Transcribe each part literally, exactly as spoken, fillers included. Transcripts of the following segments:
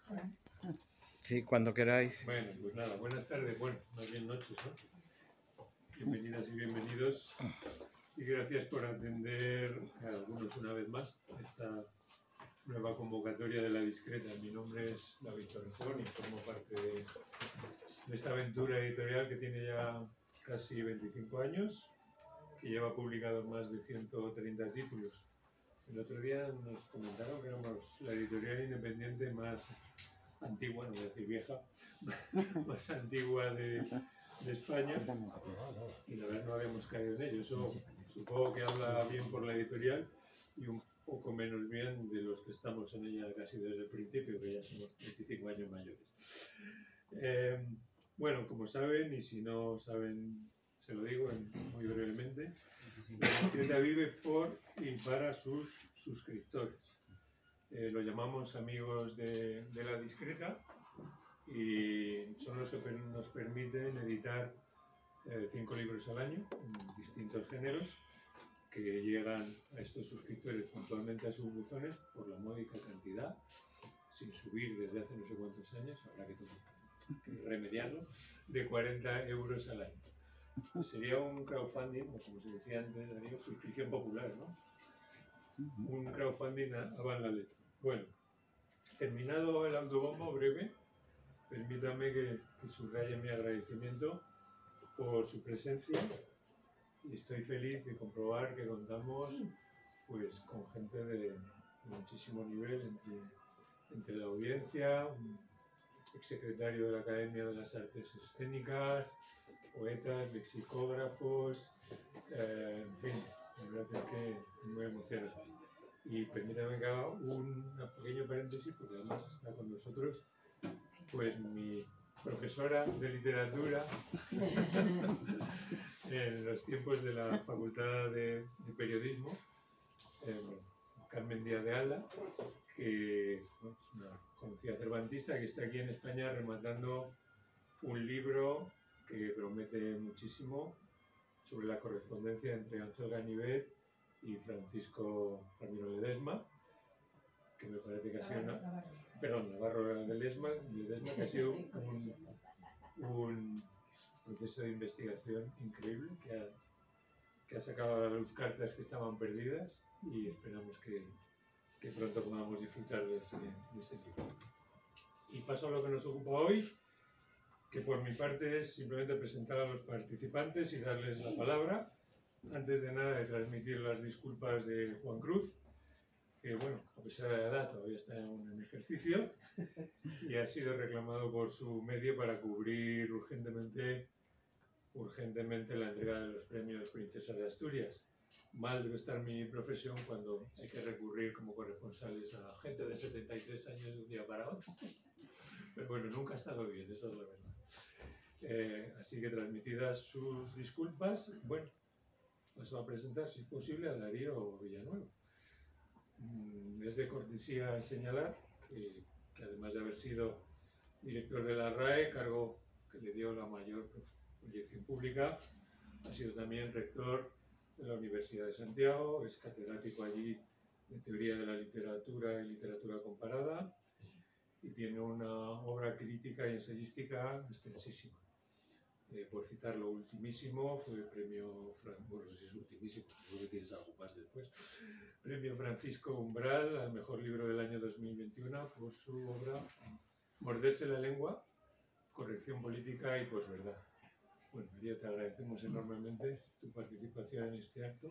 Sí, cuando queráis. Bueno, pues nada, buenas tardes, bueno, más bien noches, ¿no? Bienvenidas y bienvenidos y gracias por atender a algunos una vez más esta nueva convocatoria de La Discreta. Mi nombre es David Torrejón y formo parte de, de esta aventura editorial que tiene ya casi veinticinco años, que lleva publicados más de ciento treinta títulos. El otro día nos comentaron que éramos la editorial independiente más antigua, no voy a decir vieja, más antigua de, de España, y la verdad no habíamos caído en ello. Eso supongo que habla bien por la editorial y un poco menos bien de los que estamos en ella casi desde el principio, que ya somos veinticinco años mayores. Eh, bueno, como saben, y si no saben, se lo digo en, muy brevemente, La Discreta vive por y para sus suscriptores. Eh, lo llamamos amigos de, de La Discreta y son los que per nos permiten editar eh, cinco libros al año en distintos géneros que llegan a estos suscriptores puntualmente a sus buzones por la módica cantidad, sin subir desde hace no sé cuántos años, habrá que, que remediarlo, de cuarenta euros al año. Pues sería un crowdfunding, o como se decía antes, Darío, suscripción popular, ¿no? Un crowdfunding a, a van la letra. Bueno, terminado el autobombo breve, permítame que, que subraye mi agradecimiento por su presencia y estoy feliz de comprobar que contamos pues, con gente de, de muchísimo nivel entre, entre la audiencia, un exsecretario de la Academia de las Artes Escénicas, poetas, lexicógrafos, eh, en fin, la verdad es que muy emocionante. Y permítame que haga un pequeño paréntesis porque además está con nosotros pues mi profesora de literatura en los tiempos de la Facultad de, de Periodismo, eh, Carmen Díaz de Alda, que bueno, es una conocida cervantista que está aquí en España rematando un libro que promete muchísimo sobre la correspondencia entre Ángel Ganivet y Francisco Ramiro Ledesma, que me parece que ha sido una... Perdón, Navarro Ledesma, Ledesma que ha sido un, un proceso de investigación increíble, que ha, que ha sacado a la luz cartas que estaban perdidas y esperamos que, que pronto podamos disfrutar de ese, de ese libro. Y paso a lo que nos ocupa hoy, que por mi parte es simplemente presentar a los participantes y darles la palabra. Antes de nada, de transmitir las disculpas de Juan Cruz, que bueno, a pesar de la edad todavía está aún en ejercicio y ha sido reclamado por su medio para cubrir urgentemente, urgentemente la entrega de los premios Princesa de Asturias. Mal debe estar mi profesión cuando hay que recurrir como corresponsales a gente de setenta y tres años de un día para otro. Pero bueno, nunca ha estado bien, eso es la verdad. Eh, así que transmitidas sus disculpas, bueno, paso a presentar, si es posible, a Darío Villanueva. Es de cortesía señalar que, que además de haber sido director de la R A E, cargo que le dio la mayor proyección pública, ha sido también rector de la Universidad de Santiago, es catedrático allí de Teoría de la Literatura y Literatura Comparada y tiene una obra crítica y ensayística extensísima. Eh, por citar lo ultimísimo, fue premio, bueno, no sé si es ultimísimo, creo que tienes algo más después, premio Francisco Umbral al mejor libro del año dos mil veintiuno por su obra Morderse la lengua, corrección política y posverdad. Bueno, María, te agradecemos enormemente tu participación en este acto.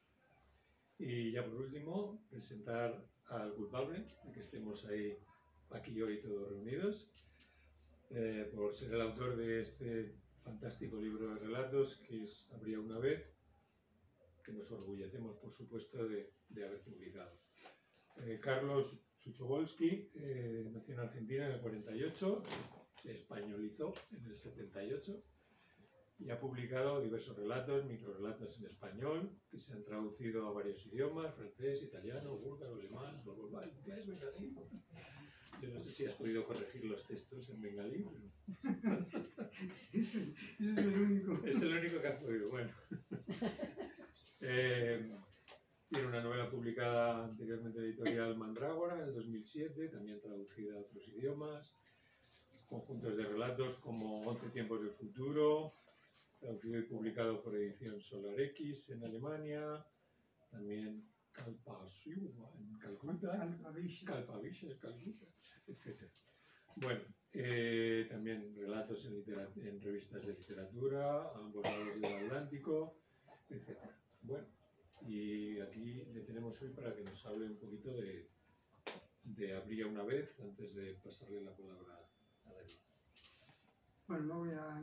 Y ya por último, presentar al culpable, de que estemos ahí, aquí hoy todos reunidos, eh, por ser el autor de este fantástico libro de relatos que es Habría una vez, que nos orgullecemos, por supuesto, de, de haber publicado. Eh, Carlos Suchobolsky eh, nació en Argentina en el cuarenta y ocho, se españolizó en el setenta y ocho y ha publicado diversos relatos, microrelatos en español, que se han traducido a varios idiomas, francés, italiano, búlgaro, alemán, inglés, bengalí. Yo no sé si has podido corregir los textos en bengalí. Pero... Ese es el único. Es el único que has podido, bueno. Eh, Tiene una novela publicada anteriormente en la editorial Mandrágora en el dos mil siete, también traducida a otros idiomas. Conjuntos de relatos como Once tiempos del futuro, traducido y publicado por Edición Solar X en Alemania. También Kalpasua en Calcuta, Kalpavisha en Calcuta, etcétera. Bueno, eh, también relatos en, en revistas de literatura, a ambos lados del Atlántico, etcétera. Bueno, y aquí le tenemos hoy para que nos hable un poquito de, de Habría una vez, antes de pasarle la palabra a David. Bueno, no voy a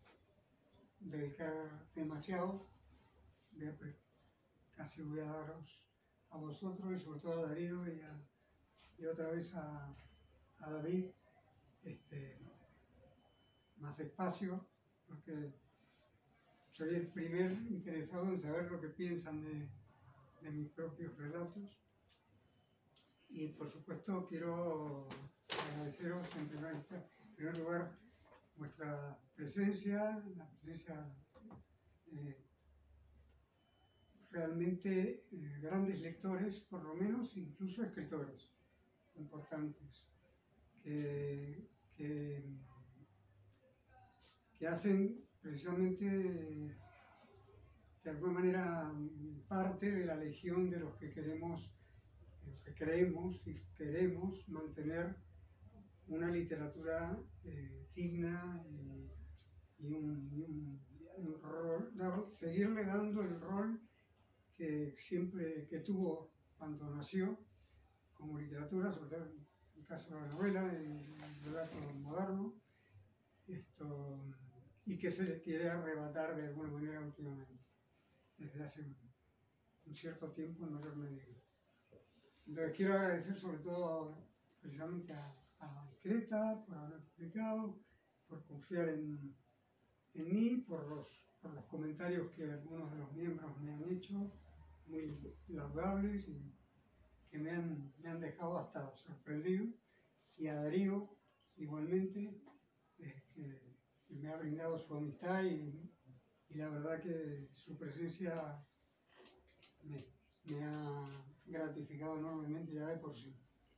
dedicar demasiado, voy a, casi voy a daros a vosotros y sobre todo a Darío y, a, y otra vez a, a David este, más espacio, porque soy el primer interesado en saber lo que piensan de, de mis propios relatos. Y por supuesto quiero agradeceros en primer, en primer lugar vuestra presencia, la presencia de realmente eh, grandes lectores, por lo menos incluso escritores importantes, que, que, que hacen precisamente eh, de alguna manera parte de la legión de los que queremos, eh, que creemos y queremos mantener una literatura eh, digna y, y, un, y un, un rol, dar, seguirle dando el rol que siempre que tuvo cuando nació como literatura, sobre todo en el caso de la novela, el relato moderno, esto, y que se le quiere arrebatar de alguna manera últimamente, desde hace un, un cierto tiempo en mayor medida. Entonces quiero agradecer sobre todo precisamente a, a Discreta por haber publicado, por confiar en, en mí, por los, por los comentarios que algunos de los miembros me han hecho, muy laudables y que me han, me han dejado hasta sorprendido, y a Darío igualmente, eh, que, que me ha brindado su amistad y, y la verdad que su presencia me, me ha gratificado enormemente ya de por sí.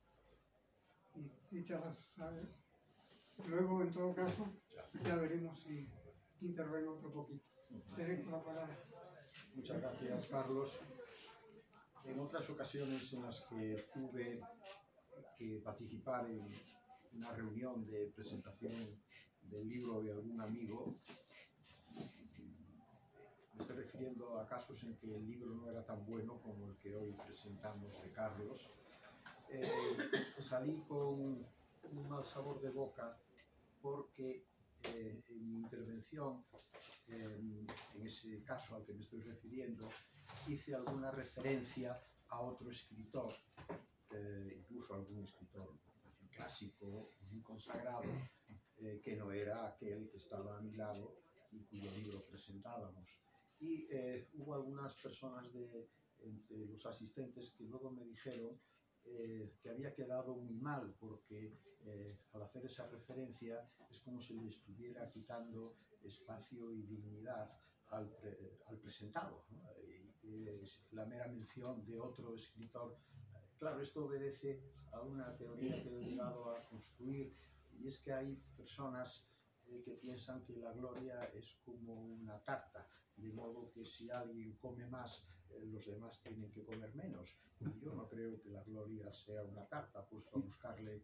Y hechas luego, en todo caso, ya veremos si intervengo otro poquito. Te dejo la palabra. Muchas gracias, Carlos. En otras ocasiones en las que tuve que participar en una reunión de presentación del libro de algún amigo, me estoy refiriendo a casos en que el libro no era tan bueno como el que hoy presentamos de Carlos, eh, salí con un mal sabor de boca porque eh, en mi intervención, eh, en ese caso al que me estoy refiriendo, hice alguna referencia a otro escritor, eh, incluso a algún escritor clásico, muy consagrado, eh, que no era aquel que estaba a mi lado y cuyo libro presentábamos. Y eh, hubo algunas personas de, entre los asistentes que luego me dijeron eh, que había quedado muy mal porque eh, al hacer esa referencia es como si le estuviera quitando espacio y dignidad al, pre, al presentado, ¿no? Y, y la mera mención de otro escritor. Claro, esto obedece a una teoría que he llegado a construir, y es que hay personas eh, que piensan que la gloria es como una tarta, de modo que si alguien come más, eh, los demás tienen que comer menos. Y yo no creo que la gloria sea una tarta, puesto a buscarle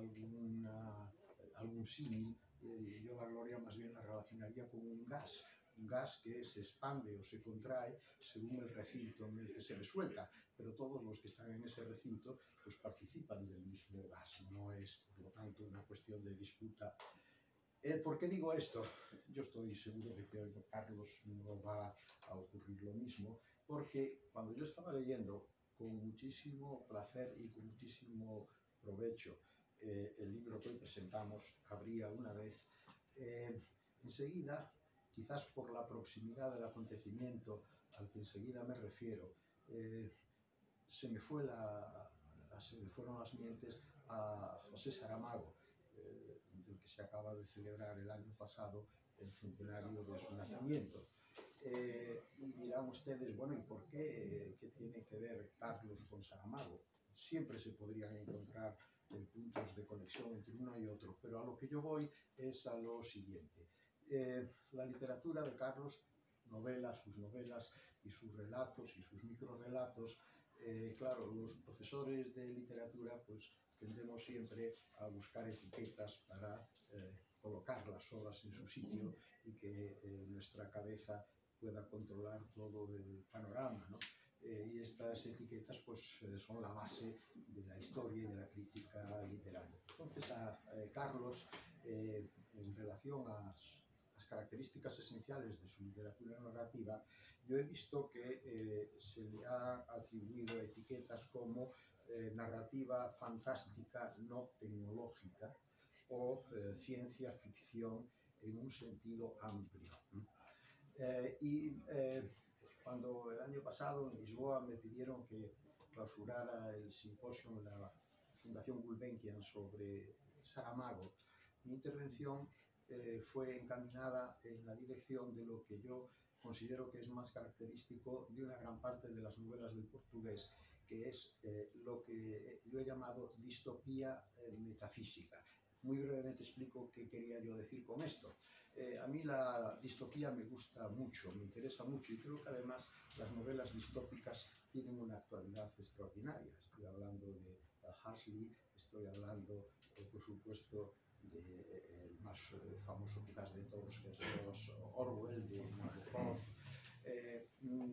alguna, algún símil, eh, yo la gloria más bien la relacionaría con un gas. Un gas que se expande o se contrae según el recinto en el que se le suelta, pero todos los que están en ese recinto pues participan del mismo gas, no es por lo tanto una cuestión de disputa. Eh, ¿Por qué digo esto? Yo estoy seguro de que a Carlos no va a ocurrir lo mismo, porque cuando yo estaba leyendo con muchísimo placer y con muchísimo provecho eh, el libro que hoy presentamos, Habría una vez, eh, enseguida, quizás por la proximidad del acontecimiento al que enseguida me refiero, eh, se, me fue la, se me fueron las mientes a José Saramago, eh, del que se acaba de celebrar el año pasado el centenario de su nacimiento. Eh, y dirán ustedes, bueno, ¿y por qué? ¿Qué tiene que ver Carlos con Saramago? Siempre se podrían encontrar eh, puntos de conexión entre uno y otro, pero a lo que yo voy es a lo siguiente. Eh, la literatura de Carlos, novelas, sus novelas y sus relatos y sus microrelatos, eh, claro, los profesores de literatura pues tendemos siempre a buscar etiquetas para eh, colocar las obras en su sitio y que eh, nuestra cabeza pueda controlar todo el panorama, ¿no? Eh, y estas etiquetas pues eh, son la base de la historia y de la crítica literaria. Entonces a eh, Carlos, eh, en relación a las características esenciales de su literatura narrativa, yo he visto que eh, se le ha atribuido etiquetas como eh, narrativa fantástica no tecnológica o eh, ciencia ficción en un sentido amplio. Eh, y eh, cuando el año pasado en Lisboa me pidieron que clausurara el simposio en la Fundación Gulbenkian sobre Saramago, mi intervención eh, fue encaminada en la dirección de lo que yo considero que es más característico de una gran parte de las novelas del portugués, que es eh, lo que yo he llamado distopía eh, metafísica. Muy brevemente explico qué quería yo decir con esto. Eh, a mí la distopía me gusta mucho, me interesa mucho y creo que además las novelas distópicas tienen una actualidad extraordinaria. Estoy hablando de Huxley, estoy hablando, eh, por supuesto, del de, más eh, famoso quizás de todos, que es Orwell, de Nabokov. Eh,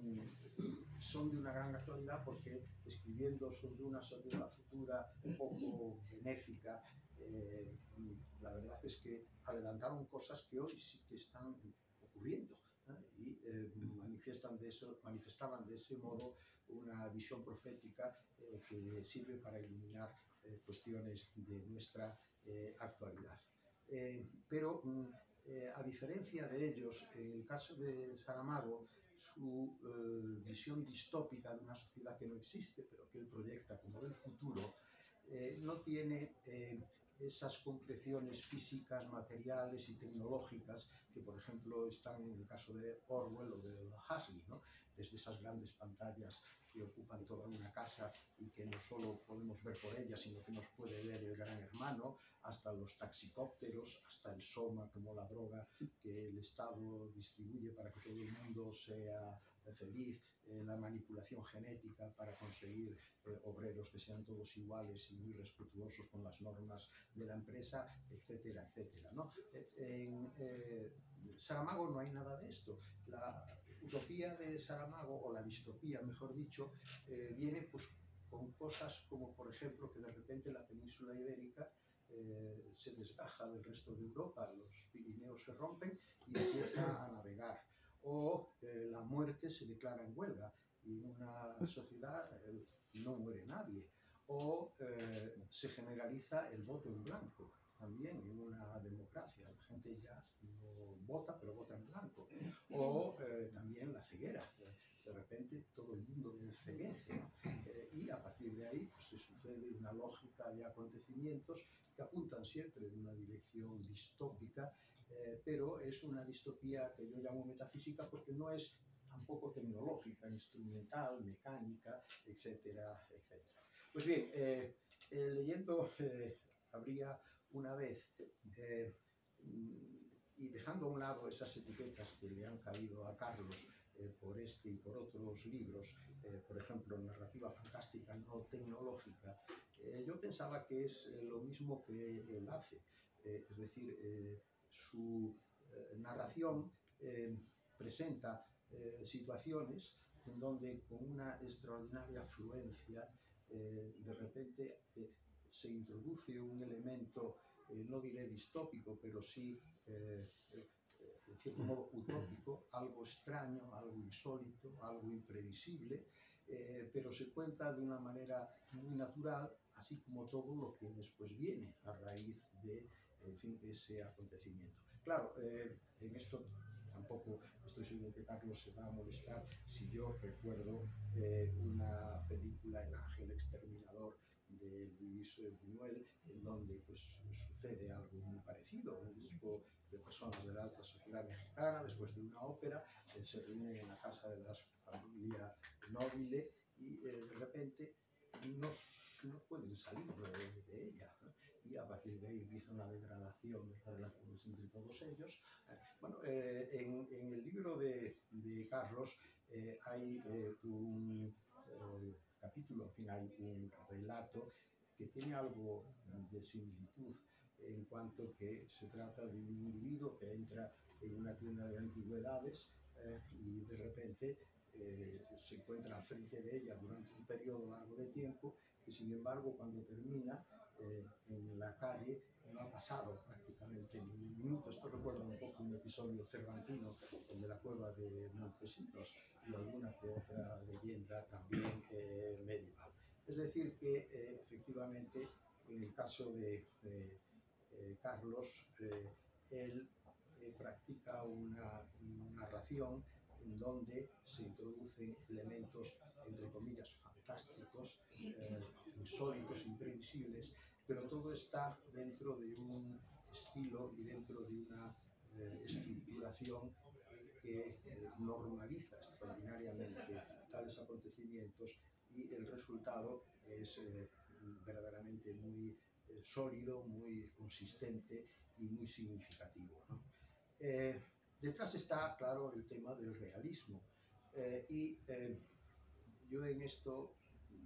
mm, son de una gran actualidad porque escribiendo sobre una sociedad futura un poco benéfica, eh, la verdad es que adelantaron cosas que hoy sí que están ocurriendo, ¿eh? y eh, manifiestan de eso, manifestaban de ese modo una visión profética eh, que sirve para iluminar eh, cuestiones de nuestra eh, actualidad. Eh, pero mm, eh, a diferencia de ellos, en el caso de Saramago, su eh, visión distópica de una sociedad que no existe, pero que él proyecta como del futuro, eh, no tiene eh, esas concreciones físicas, materiales y tecnológicas que, por ejemplo, están en el caso de Orwell o de Huxley, ¿no? Desde esas grandes pantallas que ocupan toda una casa y que no solo podemos ver por ellas, sino que nos puede ver el gran hermano, hasta los taxicópteros, hasta el soma como la droga que el Estado distribuye para que todo el mundo sea feliz, eh, la manipulación genética para conseguir eh, obreros que sean todos iguales y muy respetuosos con las normas de la empresa, etcétera, etcétera, ¿no? En eh, Saramago no hay nada de esto. La utopía de Saramago, o la distopía, mejor dicho, eh, viene pues con cosas como, por ejemplo, que de repente la península ibérica eh, se desgaja del resto de Europa, los Pirineos se rompen y empieza a navegar. O eh, la muerte se declara en huelga y en una sociedad eh, no muere nadie. O eh, se generaliza el voto en blanco, también en una democracia. La gente ya no vota, pero vota en blanco. O eh, también la ceguera. De repente todo el mundo enceguece, ¿no? Eh, y a partir de ahí pues, se sucede una lógica de acontecimientos que apuntan siempre en una dirección distópica, eh, pero es una distopía que yo llamo metafísica porque no es tampoco tecnológica, instrumental, mecánica, etcétera, etcétera. Pues bien, eh, eh, leyendo eh, Habría una vez, eh, y dejando a un lado esas etiquetas que le han caído a Carlos eh, por este y por otros libros, eh, por ejemplo, narrativa fantástica no tecnológica, eh, yo pensaba que es eh, lo mismo que él hace, eh, es decir, eh, su eh, narración eh, presenta eh, situaciones en donde con una extraordinaria fluencia eh, de repente eh, se introduce un elemento, eh, no diré distópico, pero sí eh, eh, en cierto modo utópico, algo extraño, algo insólito, algo imprevisible, eh, pero se cuenta de una manera muy natural, así como todo lo que después viene a raíz de, en fin, ese acontecimiento. Claro, eh, en esto tampoco estoy seguro que Carlos se va a molestar si yo recuerdo eh, una película, El Ángel Exterminador, de Luis Buñuel, en donde pues, sucede algo muy parecido. Un grupo de personas de la alta sociedad mexicana, después de una ópera, eh, se reúnen en la casa de la familia Nobile y eh, de repente no, no pueden salir de, de ella, ¿no? Y a partir de ahí empieza una degradación de las relaciones entre todos ellos. Eh, bueno, eh, en, en el libro de, de Carlos eh, hay eh, un eh, capítulo, en fin, hay un relato que tiene algo de similitud en cuanto que se trata de un individuo que entra en una tienda de antigüedades eh, y de repente eh, se encuentra al frente de ella durante un periodo largo de tiempo y sin embargo cuando termina eh, en la calle no ha pasado prácticamente ni un minuto. Esto recuerda un poco un episodio cervantino, el de la cueva de Montesinos y alguna que otra leyenda también eh, medieval. Es decir que eh, efectivamente en el caso de eh, eh, Carlos, eh, él eh, practica una, una narración en donde se introducen elementos, entre comillas, fantásticos, eh, insólitos, imprevisibles, pero todo está dentro de un estilo y dentro de una eh, estructuración que eh, normaliza extraordinariamente tales acontecimientos y el resultado es eh, verdaderamente muy eh, sólido, muy consistente y muy significativo, ¿no? Eh, detrás está, claro, el tema del realismo eh, y eh, yo en esto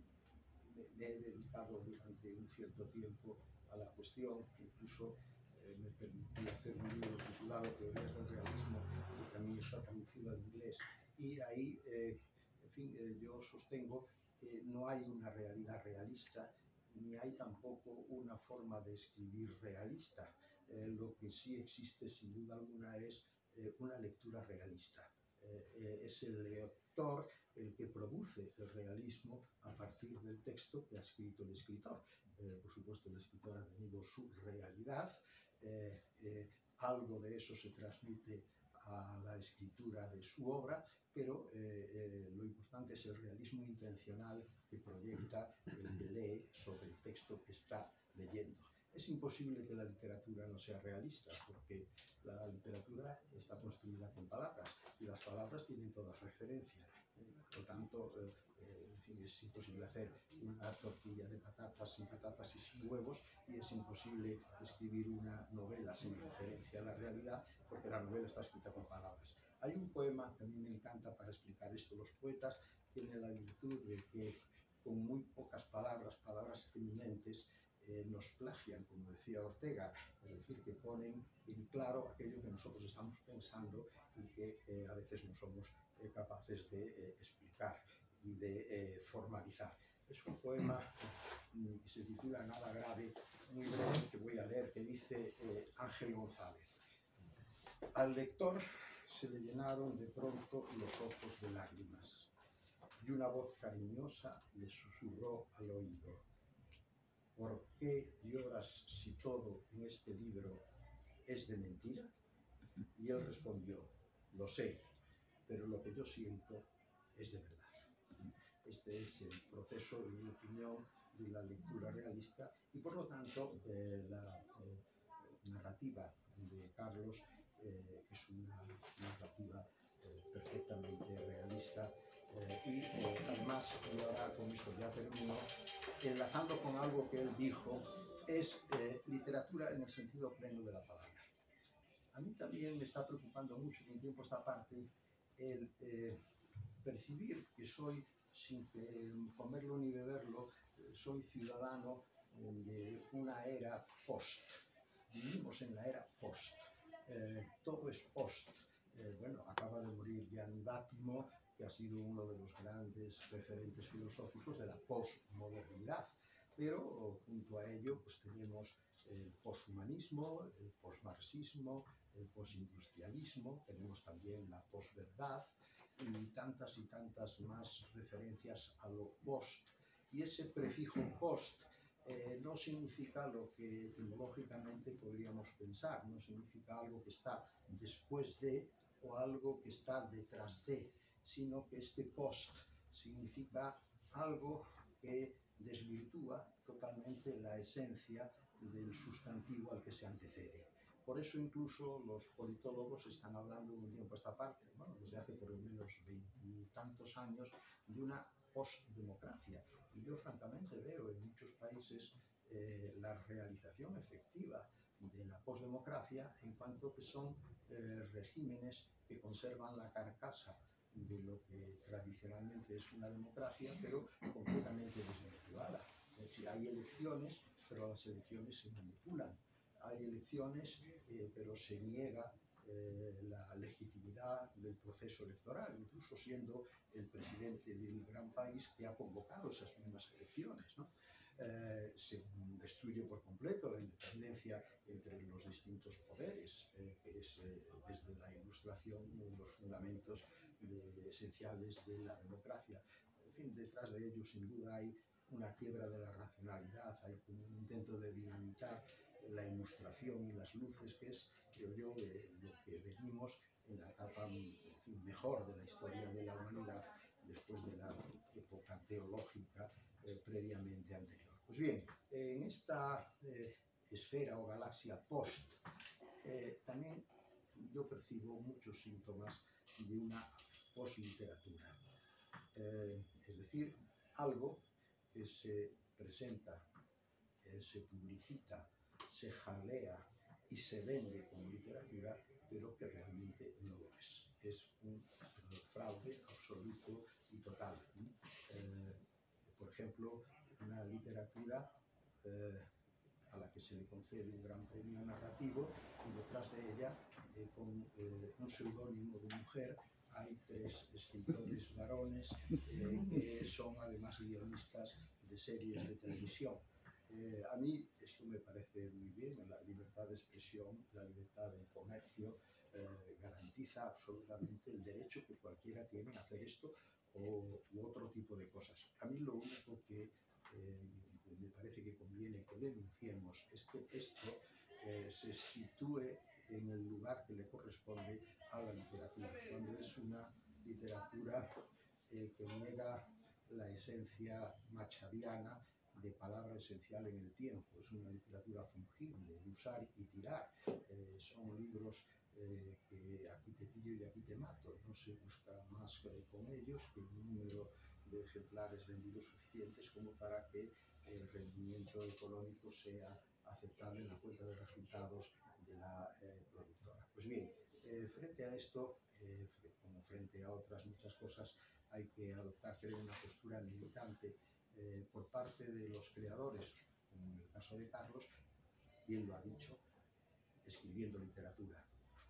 me he dedicado durante un cierto tiempo a la cuestión, incluso eh, me permití hacer un libro titulado Teorías del Realismo, que también está traducido al inglés, y ahí, eh, en fin, eh, yo sostengo que no hay una realidad realista, ni hay tampoco una forma de escribir realista. Eh, lo que sí existe, sin duda alguna, es eh, una lectura realista. Eh, eh, es el lector el que produce el realismo a partir del texto que ha escrito el escritor. Eh, por supuesto, el escritor ha tenido su realidad, eh, eh, algo de eso se transmite a la escritura de su obra, pero eh, eh, lo importante es el realismo intencional que proyecta el que lee sobre el texto que está leyendo. Es imposible que la literatura no sea realista, porque la literatura está construida con palabras, y las palabras tienen todas referencia. Por lo tanto, eh, eh, en fin, es imposible hacer una tortilla de patatas sin patatas y sin huevos, y es imposible escribir una novela sin referencia a la realidad, porque la novela está escrita con palabras. Hay un poema que a mí me encanta para explicar esto. Los poetas tienen la virtud de que con muy pocas palabras, palabras eminentes, eh, nos plagian, como decía Ortega, es decir, que ponen en claro aquello que nosotros estamos pensando y que eh, a veces no somos eh, capaces de eh, explicar y de eh, formalizar. Es un poema mm, que se titula Nada grave, muy breve, que voy a leer, que dice eh, Ángel González. Al lector se le llenaron de pronto los ojos de lágrimas y una voz cariñosa le susurró al oído: ¿por qué lloras si todo en este libro es de mentira? Y él respondió: lo sé, pero lo que yo siento es de verdad. Este es el proceso, en mi opinión, de la lectura realista y, por lo tanto, eh, la eh, narrativa de Carlos eh, es una narrativa eh, perfectamente realista eh, y eh, además, y ahora con esto ya termino, enlazando con algo que él dijo, es eh, literatura en el sentido pleno de la palabra. A mí también me está preocupando mucho en un tiempo esta parte el eh, percibir que soy, sin que, comerlo ni beberlo, eh, soy ciudadano eh, de una era post. Vivimos en la era post. Eh, todo es post. Eh, bueno, acaba de morir Gianni Vattimo, que ha sido uno de los grandes referentes filosóficos de la postmodernidad. Pero junto a ello pues tenemos el posthumanismo, el postmarxismo, el postindustrialismo, tenemos también la posverdad y tantas y tantas más referencias a lo post. Y ese prefijo post eh, no significa lo que etimológicamente podríamos pensar, no significa algo que está después de o algo que está detrás de, sino que este post significa algo que desvirtúa totalmente la esencia del sustantivo al que se antecede. Por eso incluso los politólogos están hablando de un tiempo a esta parte, bueno, desde hace por lo menos veintitantos años, de una postdemocracia. Y yo francamente veo en muchos países eh, la realización efectiva de la postdemocracia en cuanto que son eh, regímenes que conservan la carcasa de lo que tradicionalmente es una democracia, pero completamente desvirtuada. Es decir, hay elecciones, pero las elecciones se manipulan. Hay elecciones, eh, pero se niega eh, la legitimidad del proceso electoral, incluso siendo el presidente del gran país que ha convocado esas mismas elecciones, ¿no? Eh, se destruye por completo la independencia entre los distintos poderes, eh, que es eh, desde la Ilustración uno de los fundamentos de, esenciales de la democracia. En fin, detrás de ello sin duda hay una quiebra de la racionalidad, hay un intento de dinamitar la ilustración y las luces, que es, creo yo, eh, lo que venimos en la etapa en fin, mejor de la historia de la humanidad después de la época teológica eh, previamente anterior. Pues bien, eh, en esta eh, esfera o galaxia post, eh, también yo percibo muchos síntomas de una posliteratura, eh, es decir, algo que se presenta, eh, se publicita, se jalea y se vende como literatura, pero que realmente no lo es. Es un fraude absoluto y total. Eh, por ejemplo, una literatura eh, a la que se le concede un gran premio narrativo y detrás de ella, eh, con eh, un seudónimo de mujer, hay tres escritores varones eh, que son además guionistas de series de televisión. Eh, a mí esto me parece muy bien, la libertad de expresión, la libertad de comercio eh, garantiza absolutamente el derecho que cualquiera tiene a hacer esto o u otro tipo de cosas. A mí lo único que eh, me parece que conviene que denunciemos es que esto eh, se sitúe en el lugar que le corresponde a la literatura, cuando es una literatura eh, que niega la esencia machadiana de palabra esencial en el tiempo. Es una literatura fungible, de usar y tirar. Eh, son libros eh, que aquí te pillo y aquí te mato. No se busca más eh, con ellos que un número de ejemplares vendidos suficientes como para que el rendimiento económico sea aceptable en la cuenta de resultados de la eh, productora. Pues bien, eh, frente a esto, eh, como frente a otras muchas cosas, hay que adoptar, creo, una postura militante eh, por parte de los creadores, como en el caso de Carlos, y él lo ha dicho, escribiendo literatura,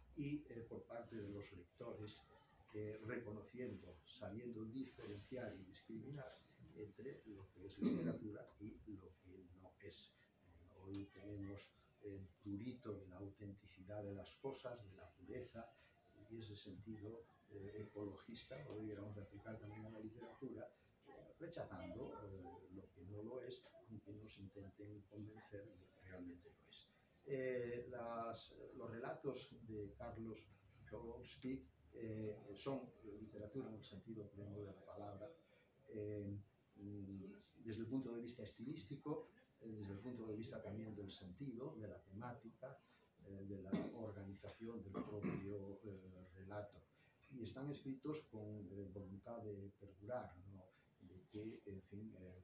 y eh, por parte de los lectores, eh, reconociendo, sabiendo diferenciar y discriminar entre lo que es literatura y lo que no es. Eh, hoy tenemos el prurito de la autenticidad de las cosas, de la pureza, y ese sentido eh, ecologista lo debiéramos de aplicar también a la literatura, eh, rechazando eh, lo que no lo es, aunque nos intenten convencer de que realmente lo es. Eh, las, los relatos de Carlos Kowalski eh, son literatura en el sentido pleno de la palabra, eh, desde el punto de vista estilístico, eh, desde el punto de vista también del sentido, de la temática, eh, de la organización del propio eh, relato. Y están escritos con eh, voluntad de perdurar, ¿no? De que, en fin, eh,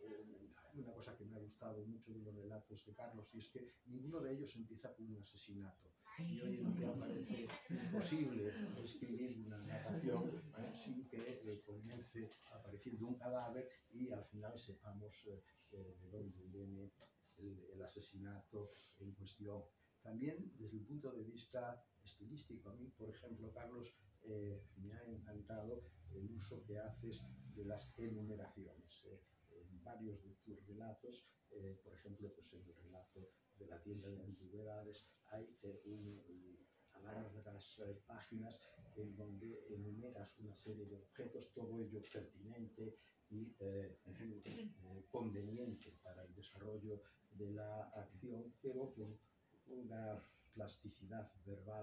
hay una cosa que me ha gustado mucho de los relatos de Carlos, y es que ninguno de ellos empieza con un asesinato. Y hoy en día parece imposible escribir una narración ¿eh? sin que eh, comience apareciendo un cadáver y al final sepamos eh, eh, de dónde viene el, el asesinato en cuestión. También desde el punto de vista estilístico, a mí, por ejemplo, Carlos, eh, me ha encantado el uso que haces de las enumeraciones. Eh, en varios de tus relatos, eh, por ejemplo, pues en el relato de la tienda de antigüedades, hay eh, un, a largas eh, páginas en donde enumeras una serie de objetos, todo ello pertinente y eh, eh, conveniente para el desarrollo de la acción, pero con una plasticidad verbal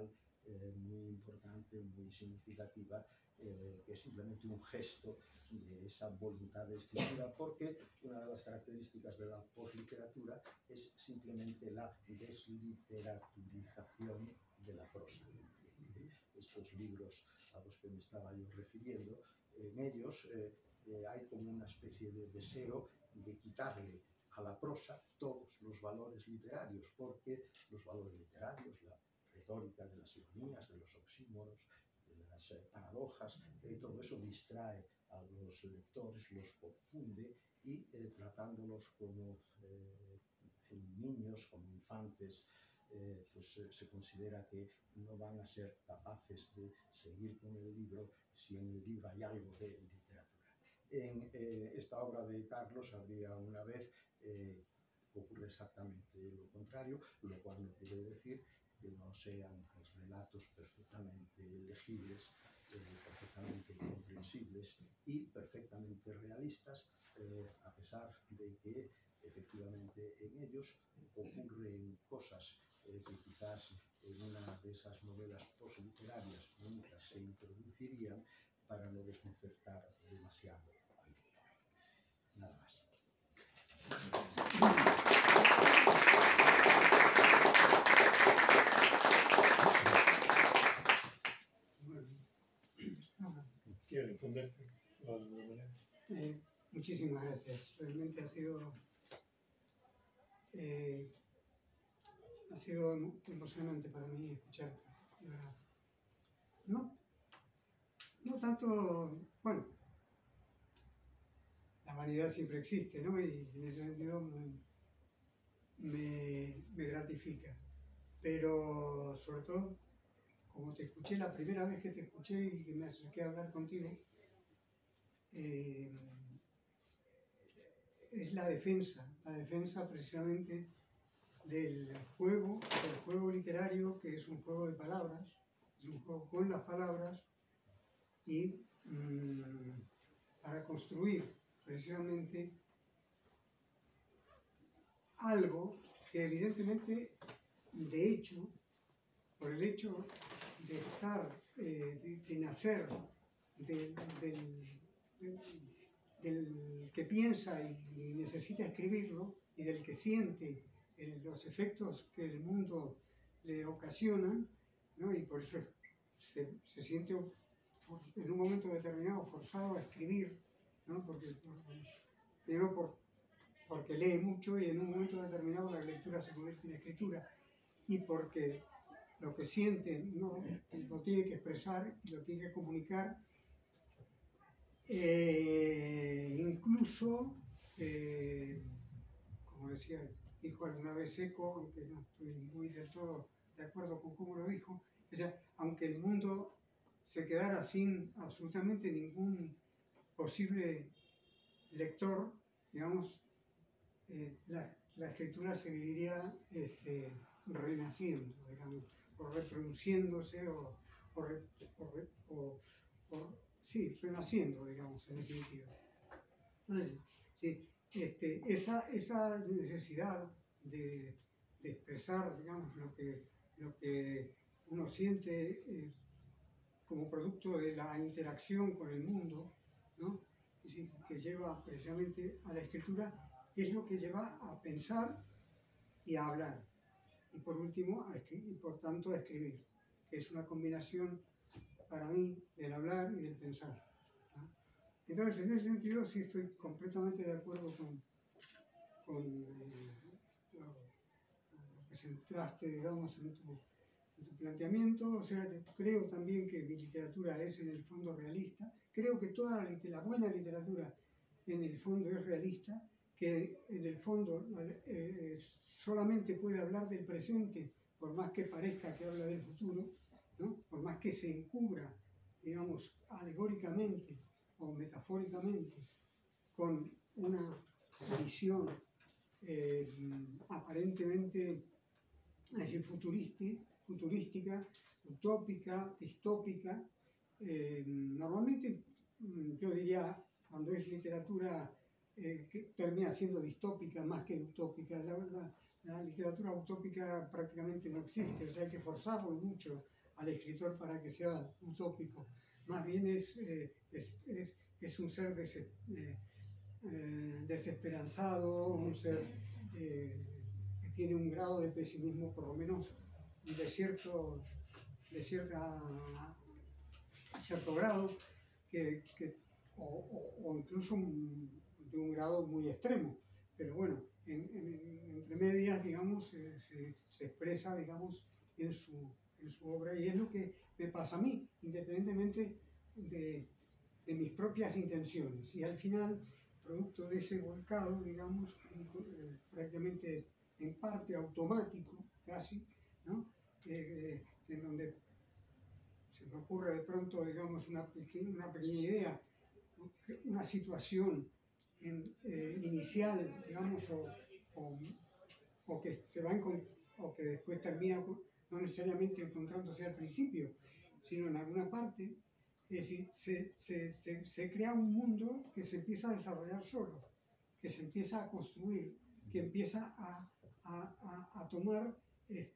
eh, muy importante, muy significativa, eh, que es simplemente un gesto de esa voluntad de escritura, porque una de las características de la posliteratura es simplemente la desliteraturización de la prosa. Estos libros a los que me estaba yo refiriendo, en ellos eh, eh, hay como una especie de deseo de quitarle a la prosa todos los valores literarios, porque los valores literarios, la retórica de las ironías, de los oxímoros, de las eh, paradojas, eh, todo eso distrae a los lectores, los confunde y eh, tratándolos como eh, niños, como infantes, eh, pues eh, se considera que no van a ser capaces de seguir con el libro si en el libro hay algo de literatura. En eh, esta obra de Carlos habría una vez eh, ocurre exactamente lo contrario, lo cual no quiere decir que no sean pues, relatos perfectamente legibles, eh, perfectamente comprensibles y perfectamente realistas, eh, a pesar de que efectivamente en ellos ocurren cosas eh, que quizás en una de esas novelas posliterarias nunca se introducirían para no desconcertar demasiado al lector. Nada más. ¿Quieres responder de alguna manera? Eh, muchísimas gracias. Realmente ha sido, eh, ha sido emocionante para mí escucharte. No, no tanto, bueno, la vanidad siempre existe, ¿no? Y en ese sentido me, me, me gratifica. Pero sobre todo, como te escuché la primera vez que te escuché y que me acerqué a hablar contigo, eh, es la defensa, la defensa precisamente del juego, del juego literario, que es un juego de palabras, es un juego con las palabras, y mmm, para construir precisamente algo que evidentemente, de hecho, por el hecho de estar, eh, de, de nacer del, del, del, del que piensa y necesita escribirlo, y del que siente el, los efectos que el mundo le ocasionan, ¿no? Y por eso se, se siente en un momento determinado forzado a escribir, ¿no? Porque, por, primero por, porque lee mucho y en un momento determinado la lectura se convierte en escritura, y porque lo que siente no lo tiene que expresar y lo tiene que comunicar, eh, incluso, eh, como decía, dijo alguna vez Seco, aunque no estoy muy del todo de acuerdo con cómo lo dijo, o sea, aunque el mundo se quedara sin absolutamente ningún posible lector, digamos, eh, la, la escritura seguiría este, renaciendo, digamos, o reproduciéndose, o, o, re, o, re, o, o sí, renaciendo, digamos, en definitiva. Entonces, sí, este, esa, esa necesidad de, de expresar, digamos, lo que, lo que uno siente eh, como producto de la interacción con el mundo, ¿no? Es decir, que lleva precisamente a la escritura, es lo que lleva a pensar y a hablar, y por último, a escribir, y por tanto a escribir, que es una combinación para mí del hablar y del pensar, ¿no? Entonces, en ese sentido, sí estoy completamente de acuerdo con, con eh, lo, lo que centraste, digamos, en tu, en tu planteamiento. O sea, creo también que mi literatura es en el fondo realista. Creo que toda la, la buena literatura en el fondo es realista, que en el fondo eh, solamente puede hablar del presente, por más que parezca que habla del futuro, ¿no? Por más que se encubra, digamos, alegóricamente o metafóricamente con una visión eh, aparentemente así futurística, futurística, utópica, distópica. Eh, normalmente, yo diría, cuando es literatura eh, que termina siendo distópica más que utópica, la, la, la literatura utópica prácticamente no existe, o sea, hay que forzarlo mucho al escritor para que sea utópico. Más bien es, eh, es, es, es un ser des, eh, eh, desesperanzado, un ser eh, que tiene un grado de pesimismo, por lo menos de cierto, de cierta, cierto grado, que, que, o, o, o incluso un, de un grado muy extremo. Pero bueno, en, en, entre medias, digamos, se, se, se expresa, digamos, en su, en su obra, y es lo que me pasa a mí, independientemente de, de mis propias intenciones. Y al final, producto de ese volcado, digamos, eh, prácticamente en parte automático, casi, ¿no? Eh, eh, en donde se me ocurre de pronto, digamos, una pequeña, una pequeña idea, ¿no? Una situación en, eh, inicial, digamos, o, o, o que se va o que después termina no necesariamente encontrándose al principio, sino en alguna parte. Es decir, se, se, se, se crea un mundo que se empieza a desarrollar solo, que se empieza a construir, que empieza a, a, a, a tomar eh,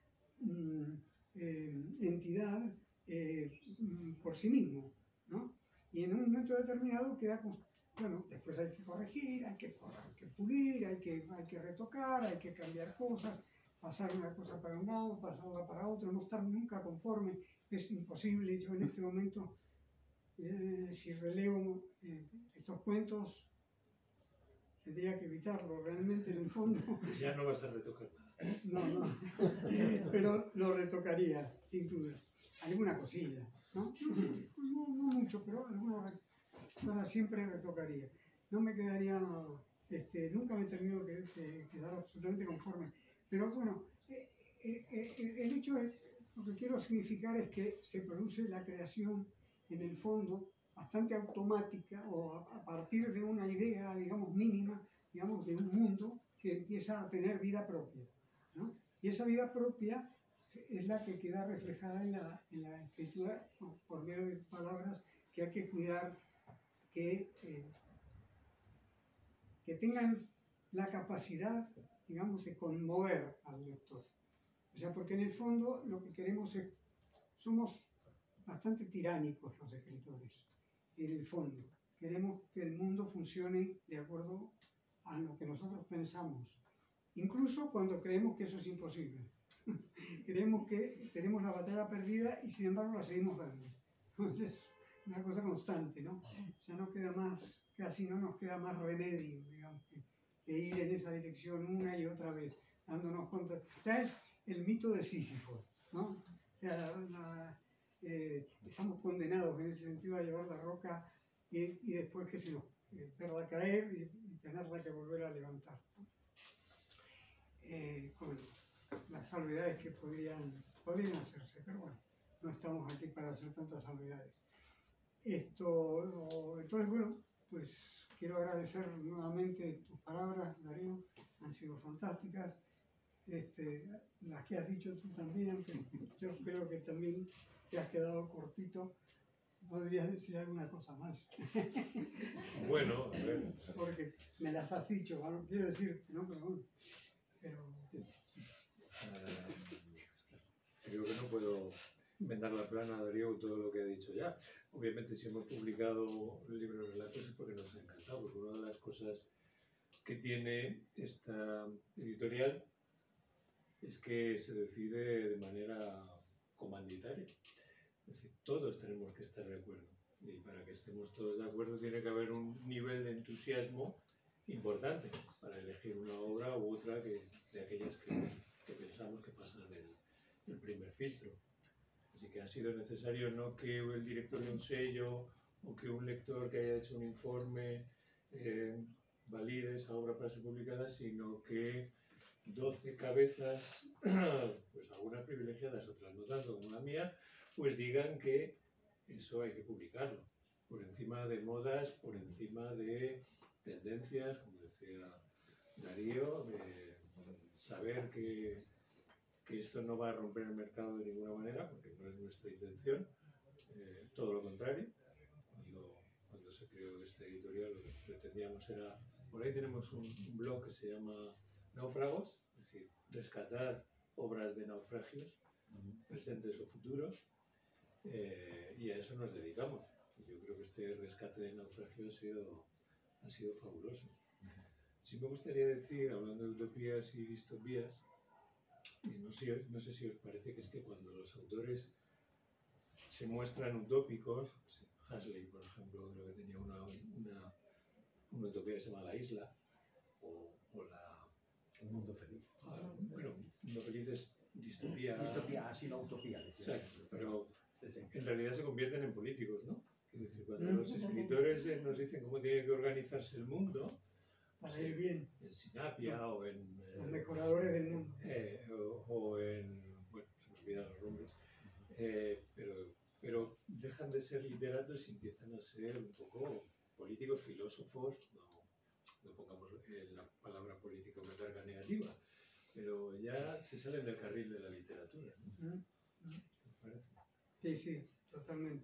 eh, entidad eh, por sí mismo, ¿no? Y en un momento determinado queda, bueno, después hay que corregir, hay que, hay que pulir, hay que, hay que retocar, hay que cambiar cosas, pasar una cosa para un lado, pasarla para otro, no estar nunca conforme, es imposible. Yo en este momento, eh, si releo eh, estos cuentos, tendría que evitarlo, realmente en el fondo. Ya no vas a retocar nada. No, no, pero lo retocaría, sin duda. Alguna cosilla, ¿no? No, no mucho, pero alguna cosa siempre retocaría. No me quedaría, este, nunca me he tenido que, que quedar absolutamente conforme. Pero bueno, eh, eh, eh, el hecho es, lo que quiero significar es que se produce la creación, en el fondo, bastante automática, o a, a partir de una idea, digamos, mínima, digamos, de un mundo que empieza a tener vida propia, ¿no? Y esa vida propia es la que queda reflejada en la, en la escritura, por medio de palabras que hay que cuidar, que, eh, que tengan la capacidad, digamos, de conmover al lector. O sea, porque en el fondo lo que queremos es, somos bastante tiránicos los escritores, en el fondo. Queremos que el mundo funcione de acuerdo a lo que nosotros pensamos, incluso cuando creemos que eso es imposible. Creemos que tenemos la batalla perdida y sin embargo la seguimos dando. Es una cosa constante, ¿no? O sea, no queda más, casi no nos queda más remedio, digamos, que, que ir en esa dirección una y otra vez, dándonos cuenta. O sea, es el mito de Sísifo, ¿no? O sea, la, la, eh, estamos condenados en ese sentido a llevar la roca y, y después que se nos eh, verla caer y, y tenerla que volver a levantar, ¿no? Eh, con las salvedades que podrían, podrían hacerse, pero bueno, no estamos aquí para hacer tantas salvedades. Esto, entonces, bueno, pues quiero agradecer nuevamente tus palabras, Darío, han sido fantásticas. Este, las que has dicho tú también, aunque yo creo que también te has quedado cortito. ¿Podrías decir alguna cosa más? Bueno, a ver. Porque me las has dicho, bueno, quiero decirte, ¿no? Pero bueno, pero... Creo que no puedo vendar la plana a Darío todo lo que ha dicho ya. Obviamente, si hemos publicado el libro de relatos es porque nos ha encantado, porque una de las cosas que tiene esta editorial es que se decide de manera comanditaria. Es decir, todos tenemos que estar de acuerdo. Y para que estemos todos de acuerdo tiene que haber un nivel de entusiasmo importante para elegir una obra u otra que, de aquellas que, que pensamos que pasan el, el primer filtro. Así que ha sido necesario no que el director de un sello o que un lector que haya hecho un informe eh, valide esa obra para ser publicada, sino que doce cabezas, pues algunas privilegiadas, otras no tanto como la mía, pues digan que eso hay que publicarlo, por encima de modas, por encima de tendencias, como decía Darío, de saber que, que esto no va a romper el mercado de ninguna manera, porque no es nuestra intención, eh, todo lo contrario. Cuando, cuando se creó esta editorial lo que pretendíamos era, por ahí tenemos un, un blog que se llama Náufragos, es decir, rescatar obras de naufragios, presentes o futuros, eh, y a eso nos dedicamos. Yo creo que este rescate del naufragio ha sido, ha sido fabuloso. Sí me gustaría decir, hablando de utopías y distopías, y no sé, no sé si os parece que es que cuando los autores se muestran utópicos, Huxley, por ejemplo, creo que tenía una, una, una utopía que se llama La Isla, o, o la... Un mundo feliz. Ah, bueno, Mundo Feliz es distopía. Distopía, así la utopía. Decía. Exacto, pero Sí, sí. en realidad se convierten en políticos, ¿no? Es decir, cuando los escritores eh, nos dicen cómo tiene que organizarse el mundo, Para sí, ir bien, en Sinapia o en... eh, los mejoradores del mundo. eh, o, o en... bueno, se me olvidan los nombres, eh, pero, pero dejan de ser literatos y empiezan a ser un poco políticos, filósofos, no, no pongamos eh, la palabra política una carga negativa, pero ya se salen del carril de la literatura, ¿no? ¿Mm? ¿Me parece? Sí, sí, totalmente.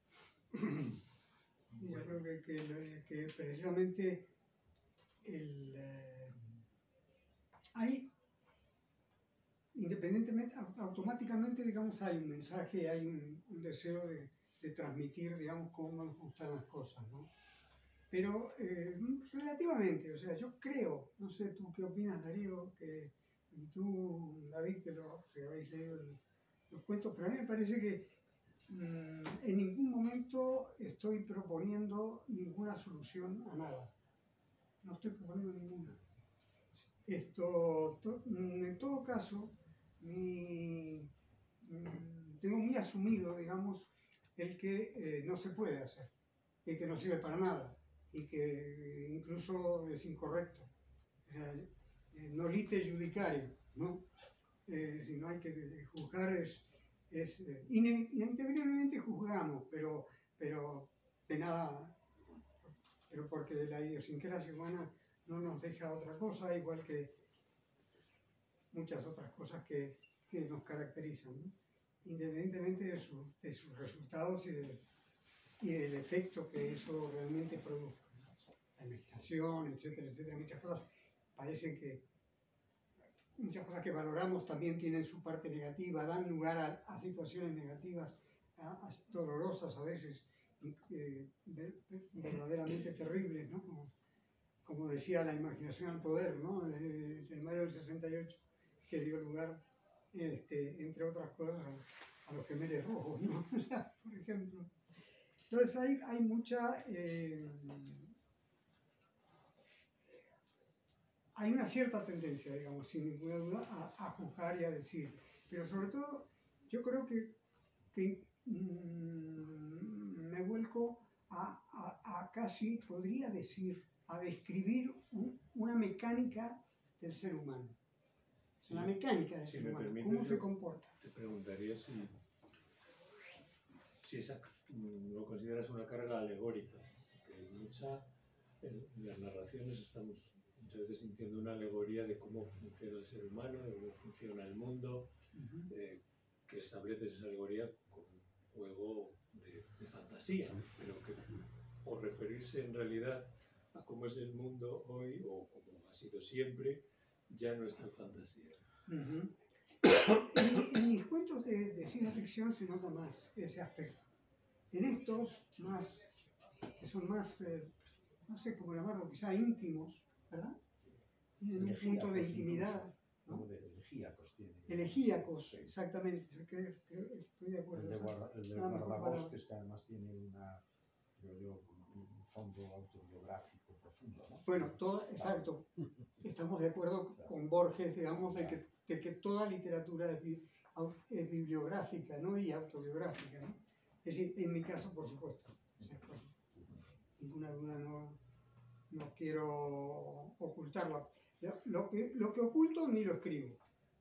Y yo creo que, que, que precisamente el, eh, hay, independientemente, automáticamente, digamos, hay un mensaje, hay un, un deseo de, de transmitir, digamos, cómo nos gustan las cosas, ¿no? Pero eh, relativamente, o sea, yo creo, no sé tú qué opinas, Darío, que, y tú, David, que, lo, que habéis leído el, los cuentos, pero a mí me parece que mmm, en ningún momento estoy proponiendo ninguna solución a nada. No estoy proponiendo ninguna. Esto, to, en todo caso, mi, mmm, tengo muy asumido, digamos, el que eh, no se puede hacer, el que no sirve para nada y que incluso es incorrecto. O sea, eh, no lite judicario, ¿no? Eh, si no hay que juzgar, es, es eh, inevitablemente juzgamos, pero, pero de nada, pero porque la idiosincrasia humana no nos deja otra cosa, igual que muchas otras cosas que, que nos caracterizan, ¿no? Independientemente de, su, de sus resultados y, de, y del efecto que eso realmente produzca. La imaginación, etcétera, etcétera, muchas cosas parecen que muchas cosas que valoramos también tienen su parte negativa, dan lugar a, a situaciones negativas, a, a dolorosas a veces, eh, ver, verdaderamente terribles, ¿no? Como, como decía La imaginación al poder, ¿no? El, el mayo del sesenta y ocho, que dio lugar, este, entre otras cosas, a, a los gemelos rojos, ¿no? Por ejemplo. Entonces hay, hay mucha... Eh, hay una cierta tendencia, digamos, sin ninguna duda, a, a juzgar y a decir. Pero sobre todo, yo creo que, que mmm, me vuelco a, a, a casi, podría decir, a describir un, una mecánica del ser humano. Sí. La mecánica del si ser humano, permites, cómo se comporta. Te preguntaría si, si esa, lo consideras una carga alegórica, porque mucha, en las narraciones estamos muchas veces sintiendo una alegoría de cómo funciona el ser humano, de cómo funciona el mundo, uh-huh. eh, que estableces esa alegoría con un juego de, de fantasía, pero que o referirse en realidad a cómo es el mundo hoy o como ha sido siempre, ya no es tan fantasía. Uh-huh. en, en mis cuentos de, de ciencia ficción se nota más ese aspecto. En estos, más, que son más, eh, no sé cómo llamarlo, quizá íntimos, ¿verdad? Tienen un punto de intimidad, ¿no? De elegíacos tiene. Elegíacos, sí. Exactamente, creo, creo, estoy de acuerdo. El de, guarda, el de guardabosques, que además tiene una, creo yo, un fondo autobiográfico profundo, ¿no? Bueno, todo, exacto. Estamos de acuerdo con Borges, digamos, de que, de que toda literatura es, es bibliográfica, ¿no? Y autobiográfica, ¿no? Es decir, en mi caso, por supuesto. O sea, por ninguna duda no, no quiero ocultarlo. Lo que, lo que oculto ni lo escribo.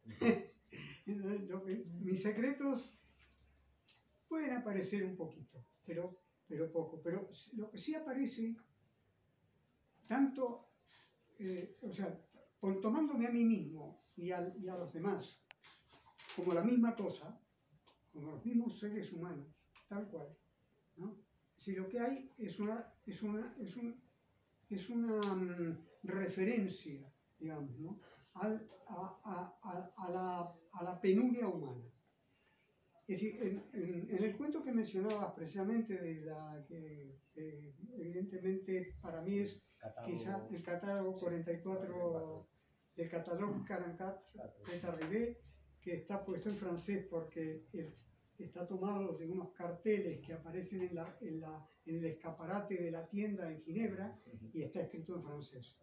lo que, mis secretos pueden aparecer un poquito, pero, pero poco. Pero lo que sí aparece, tanto, eh, o sea, tomándome a mí mismo y a, y a los demás como la misma cosa, como los mismos seres humanos, tal cual, ¿no? Si lo que hay es una, es una, es un, es una um, referencia, digamos, ¿no? Al, a, a, a, a, la, a la penuria humana. Es decir, en, en, en el cuento que mencionabas precisamente, de la que eh, evidentemente para mí es Catálogo, quizá el catálogo cuarenta y cuatro, el catálogo quarante y cuatro arrivé, que está puesto en francés porque el, está tomado de unos carteles que aparecen en, la, en, la, en el escaparate de la tienda en Ginebra y está escrito en francés.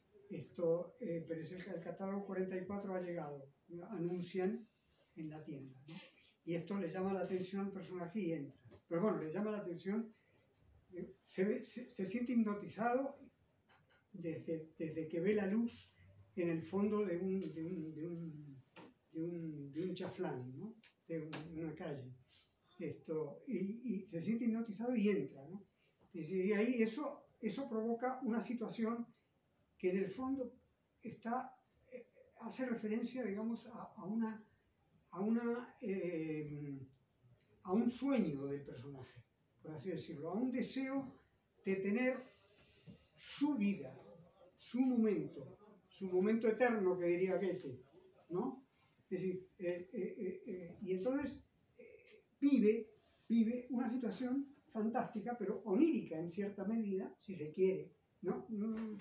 Esto, eh, pero es el, el catálogo cuarenta y cuatro ha llegado, anuncian en la tienda, ¿no? Y esto le llama la atención al personaje y entra. Pero bueno, le llama la atención, eh, se, ve, se, se siente hipnotizado desde, desde que ve la luz en el fondo de un, de un, de un, de un, de un chaflán, ¿no? De un, una calle. Esto, y, y se siente hipnotizado y entra, ¿no? Y ahí eso, eso provoca una situación que en el fondo está, eh, hace referencia, digamos, a, a una, a, una eh, a un sueño del personaje, por así decirlo, a un deseo de tener su vida, su momento, su momento eterno, que diría Goethe, ¿no? Es decir, eh, eh, eh, eh, y entonces eh, vive, vive una situación fantástica, pero onírica en cierta medida, si se quiere, ¿no? Mm,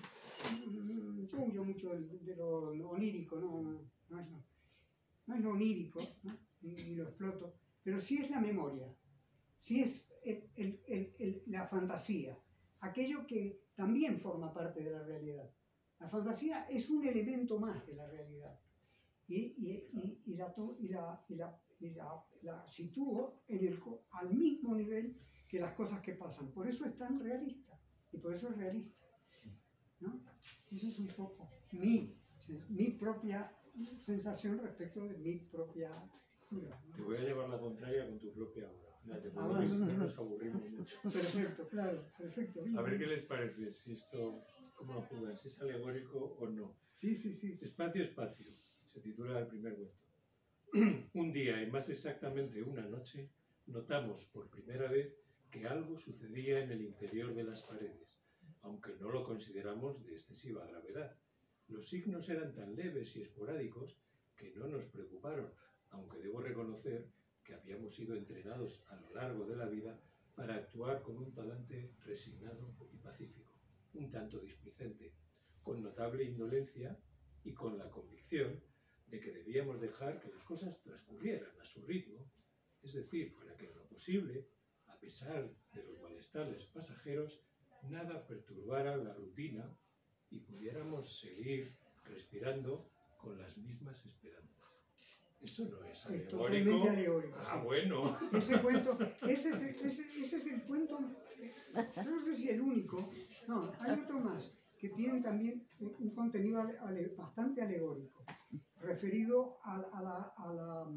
yo huyo mucho de, de lo onírico, no, no, no, es, lo, no es lo onírico, ¿no? Ni, ni lo exploto, pero sí es la memoria, sí es el, el, el, el, la fantasía, aquello que también forma parte de la realidad. La fantasía es un elemento más de la realidad y, y, y, y, la, y, la, y, la, y la, la sitúo en el, al mismo nivel que las cosas que pasan. Por eso es tan realista y por eso es realista, ¿no? Eso es un poco mi, mi propia sensación respecto de mi propia obra, ¿no? Te voy a llevar la contraria con tu propia obra. Ya te Ah, puedo decir, no nos aburrimos mucho. Perfecto, claro, perfecto. Bien, A ver qué bien. les parece, si esto, cómo lo juegan, si es alegórico o no. Sí, sí, sí. Espacio, espacio, se titula el primer cuento. Un día, y más exactamente una noche, notamos por primera vez que algo sucedía en el interior de las paredes, aunque no lo consideramos de excesiva gravedad. Los signos eran tan leves y esporádicos que no nos preocuparon, aunque debo reconocer que habíamos sido entrenados a lo largo de la vida para actuar con un talante resignado y pacífico, un tanto displicente, con notable indolencia y con la convicción de que debíamos dejar que las cosas transcurrieran a su ritmo, es decir, para que en lo posible, a pesar de los malestares pasajeros, nada perturbara la rutina y pudiéramos seguir respirando con las mismas esperanzas. Eso no es Es alegórico. totalmente alegórico. Ah, Sí. bueno. Ese cuento, ese es, ese, ese es el cuento, eh, yo no sé si el único, no, hay otro más, que tienen también un contenido ale, ale, bastante alegórico, referido a, a, la, a, la,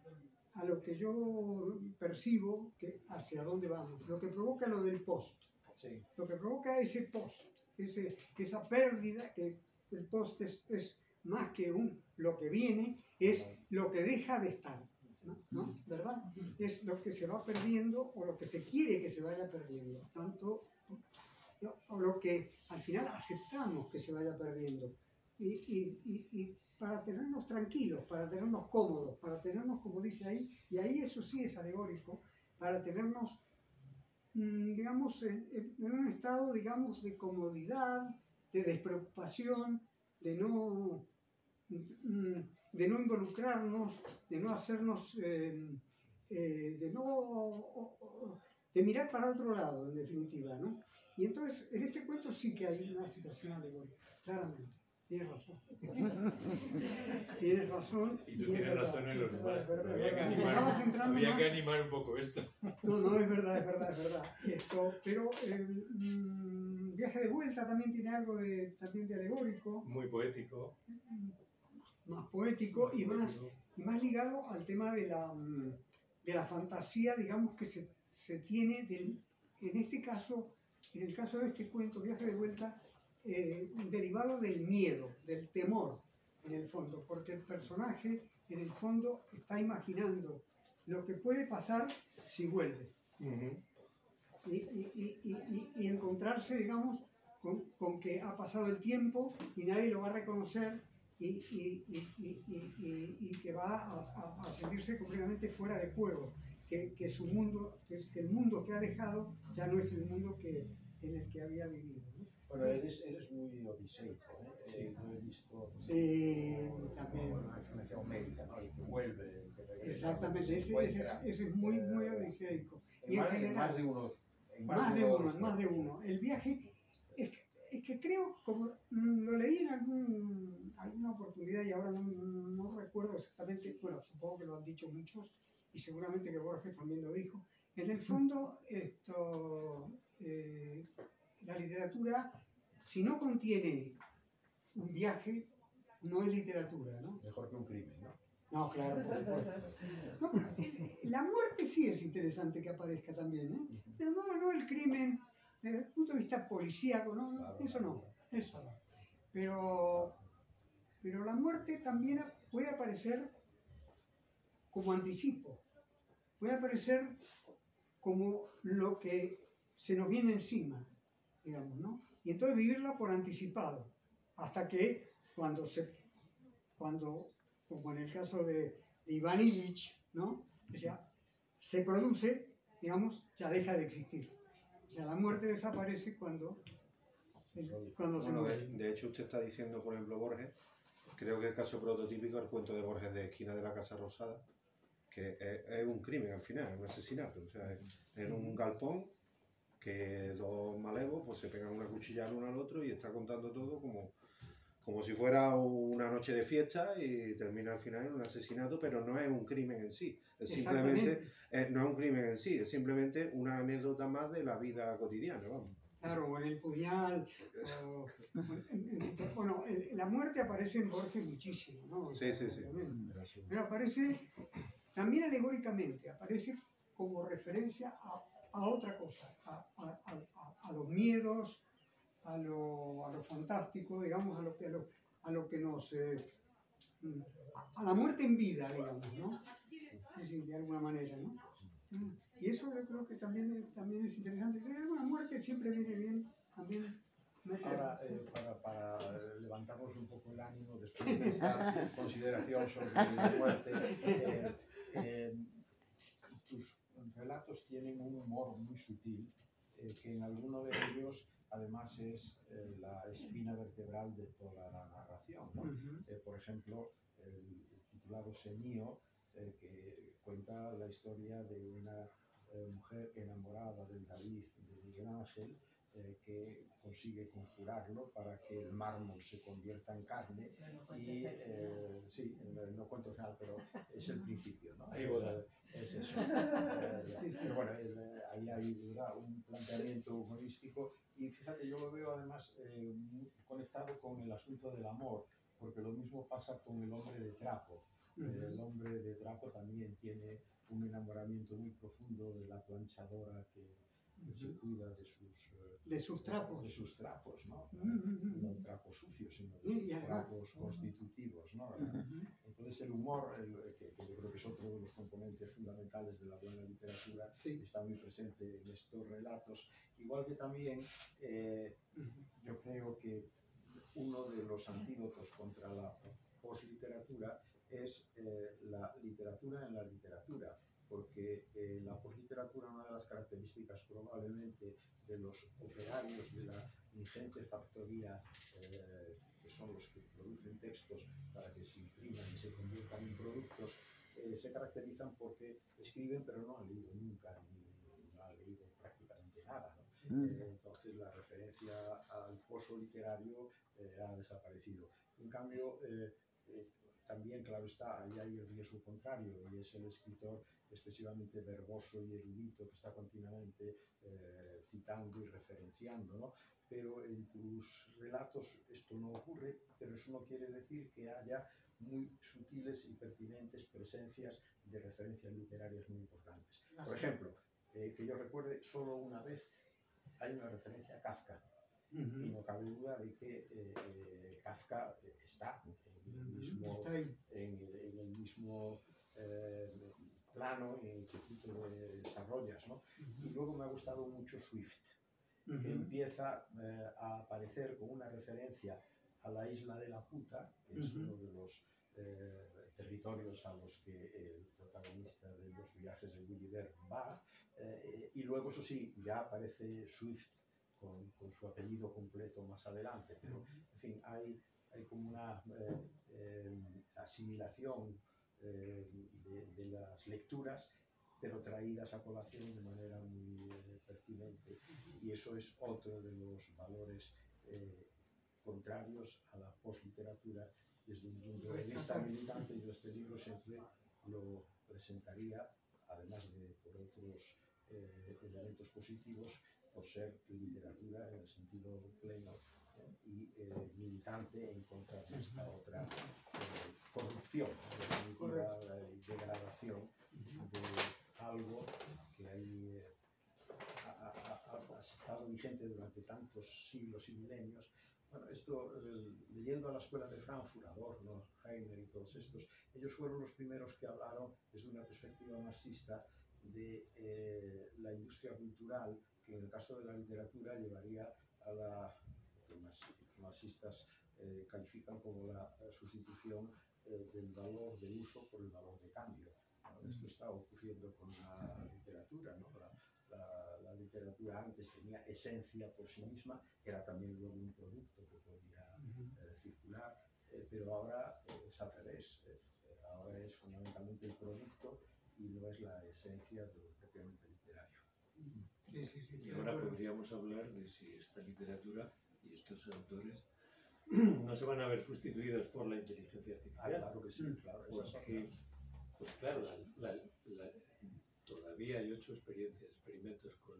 a lo que yo percibo que hacia dónde vamos, lo que provoca lo del post, Sí. lo que provoca ese post, ese, esa pérdida, que el post es, es más que un lo que viene, es lo que deja de estar, ¿no? ¿No? ¿Verdad? Es lo que se va perdiendo o lo que se quiere que se vaya perdiendo, tanto o lo que al final aceptamos que se vaya perdiendo. Y, y, y, y para tenernos tranquilos, para tenernos cómodos, para tenernos, como dice ahí, y ahí eso sí es alegórico, para tenernos, mmm, digamos, en, en un estado, digamos, de comodidad, de despreocupación, de no... de no involucrarnos, de no hacernos, eh, eh, de no, de mirar para otro lado, en definitiva, ¿no? Y entonces, en este cuento sí que hay una situación alegórica, claramente. Tienes razón. Tienes razón. Y tú y tienes razón en los demás. Es verdad, Había, es que verdad. animar, Estabas entrando había más... que animar un poco esto. No, no, es verdad, es verdad, es verdad. Esto, pero el mmm, Viaje de Vuelta también tiene algo de, también de alegórico. Muy poético. Más poético Muy y más, poético. y más ligado al tema de la, de la fantasía, digamos, que se, se tiene, del, en este caso, en el caso de este cuento, Viaje de Vuelta, eh, derivado del miedo, del temor, en el fondo, porque el personaje, en el fondo, está imaginando lo que puede pasar si vuelve. Uh-huh. Y, y, y, y, y encontrarse, digamos, con, con que ha pasado el tiempo y nadie lo va a reconocer, y, y, y, y, y, y que va a, a, a sentirse completamente fuera de juego, que, que su mundo, que, que el mundo que ha dejado ya no es el mundo que, en el que había vivido, ¿no? Bueno, eres, eres muy odiseico, ¿eh? Sí. Eh, lo he visto. Sí, también. Una influencia homérica, ¿no? El que vuelve, el que regresa. Exactamente, ese, ese, es, ese es muy, muy odiseico. Y en general, más de uno. Más, más de uno, más de uno. El viaje, es que, es que creo, como lo leí en algún, alguna oportunidad y ahora no, no recuerdo exactamente, bueno, supongo que lo han dicho muchos y seguramente que Borges también lo dijo. En el fondo, esto, eh, la literatura, si no contiene un viaje, no es literatura, ¿no? Mejor que un crimen, ¿no? No, claro, por supuesto. No, la muerte sí es interesante que aparezca también, ¿eh? Pero no, no el crimen, desde el punto de vista policíaco, no, no, eso no, eso no. Pero, pero la muerte también puede aparecer como anticipo, puede aparecer como lo que se nos viene encima, digamos, ¿no? Y entonces vivirla por anticipado, hasta que cuando se, cuando, como en el caso de, de Iván Ilich, ¿no? O sea, se produce, digamos, ya deja de existir. O sea, la muerte desaparece cuando, cuando se bueno, muere. De, de hecho, usted está diciendo, por ejemplo, Borges, creo que el caso prototípico es el cuento de Borges de Esquina de la Casa Rosada, que es, es un crimen al final, es un asesinato. O sea, en un galpón que dos malevos pues se pegan una cuchilla el uno al otro y está contando todo como, como si fuera una noche de fiesta y termina al final en un asesinato, pero no es un crimen en sí. Es simplemente, es, no es un crimen en sí, es simplemente una anécdota más de la vida cotidiana, vamos. Claro, o en el puñal, o, en, en, bueno, el, la muerte aparece en Borges muchísimo, ¿no? Sí, sí, sí. Pero aparece también alegóricamente, aparece como referencia a, a otra cosa, a, a, a, a los miedos, a lo, a lo fantástico, digamos, a lo que, a lo, a lo que nos... Eh, a, a la muerte en vida, digamos, ¿no? Es decir, de alguna manera, ¿no? Y eso yo creo que también es, también es interesante. Si hay alguna muerte siempre viene bien también. Ahora, eh, para, para levantarnos un poco el ánimo después de esta consideración sobre la muerte, eh, eh, tus relatos tienen un humor muy sutil, eh, que en alguno de ellos además es eh, la espina vertebral de toda la narración, ¿no? Uh-huh. eh, por ejemplo, el, el titulado Señío, eh, que cuenta la historia de una eh, mujer enamorada del David de Miguel Ángel, eh, que consigue conjurarlo para que el mármol se convierta en carne y, eh, sí, no cuento el final, pero es el principio, ¿no? Ahí boda. Es eso. Eh, sí, sí. Pero bueno, el, ahí hay ¿verdad? Un planteamiento humorístico y fíjate, yo lo veo además eh, muy conectado con el asunto del amor, porque lo mismo pasa con el hombre de trapo. Uh-huh. eh, el hombre de trapo también tiene un enamoramiento muy profundo de la planchadora que, que uh-huh. se cuida de sus, uh, de sus trapos, de sus trapos, ¿no? Uh-huh. No trapos sucios, sino de sus uh-huh. trapos constitutivos, ¿no? Uh-huh. Entonces el humor, el, que, que yo creo que es otro de los componentes fundamentales de la buena literatura, sí. Está muy presente en estos relatos, igual que también eh, uh-huh. yo creo que uno de los antídotos contra la posliteratura es eh, la literatura en la literatura, porque eh, la posliteratura, una de las características probablemente de los operarios de la ingente factoría, eh, que son los que producen textos para que se impriman y se conviertan en productos, eh, se caracterizan porque escriben pero no han leído nunca, ni, ni no han leído prácticamente nada, ¿no? Mm. Eh, entonces la referencia al pozo literario eh, ha desaparecido. En cambio, eh, eh, también, claro está, ahí hay el riesgo contrario, y es el escritor excesivamente verboso y erudito que está continuamente eh, citando y referenciando, ¿no? Pero en tus relatos esto no ocurre, pero eso no quiere decir que haya muy sutiles y pertinentes presencias de referencias literarias muy importantes. Por ejemplo, eh, que yo recuerde, solo una vez hay una referencia a Kafka. Uh-huh. Y no cabe duda de que eh, eh, Kafka está en el mismo, en el, en el mismo eh, plano en que tú te desarrollas, ¿no? Uh-huh. Y luego me ha gustado mucho Swift, uh-huh. que empieza eh, a aparecer con una referencia a la isla de la Puta, que es Ujú. uno de los eh, territorios a los que el protagonista de los viajes de Gulliver va, eh, y luego, eso sí, ya aparece Swift con, con su apellido completo más adelante, pero en fin, hay, hay como una eh, eh, asimilación eh, de, de las lecturas, pero traídas a colación de manera muy eh, pertinente, y eso es otro de los valores eh, contrarios a la posliteratura desde un punto de vista militante. Yo este libro siempre lo presentaría, además de por otros eh, elementos positivos, por ser literatura en el sentido pleno eh, y eh, militante en contra de esta otra eh, corrupción, en definitiva, la degradación de algo que hay, eh, ha, ha, ha estado vigente durante tantos siglos y milenios. Bueno, esto, eh, leyendo a la escuela de Frankfurt, Adorno, Heiner y todos estos, ellos fueron los primeros que hablaron desde una perspectiva marxista de eh, la industria cultural, que en el caso de la literatura llevaría a la, lo que los marxistas eh, califican como la, la sustitución eh, del valor del uso por el valor de cambio. ¿No? Esto está ocurriendo con la literatura, ¿no? La, La, la literatura antes tenía esencia por sí misma, era también luego un producto que podía eh, circular, eh, pero ahora eh, es al revés, eh, ahora es fundamentalmente el producto y no es la esencia de lo propiamente literario. Sí, sí, sí, Y de ahora acuerdo. podríamos hablar de si esta literatura y estos autores no se van a ver sustituidos por la inteligencia Ah, artificial. claro que sí, claro. Esa es Porque, pues claro, la, la, la, todavía hay ocho experiencias, experimentos con,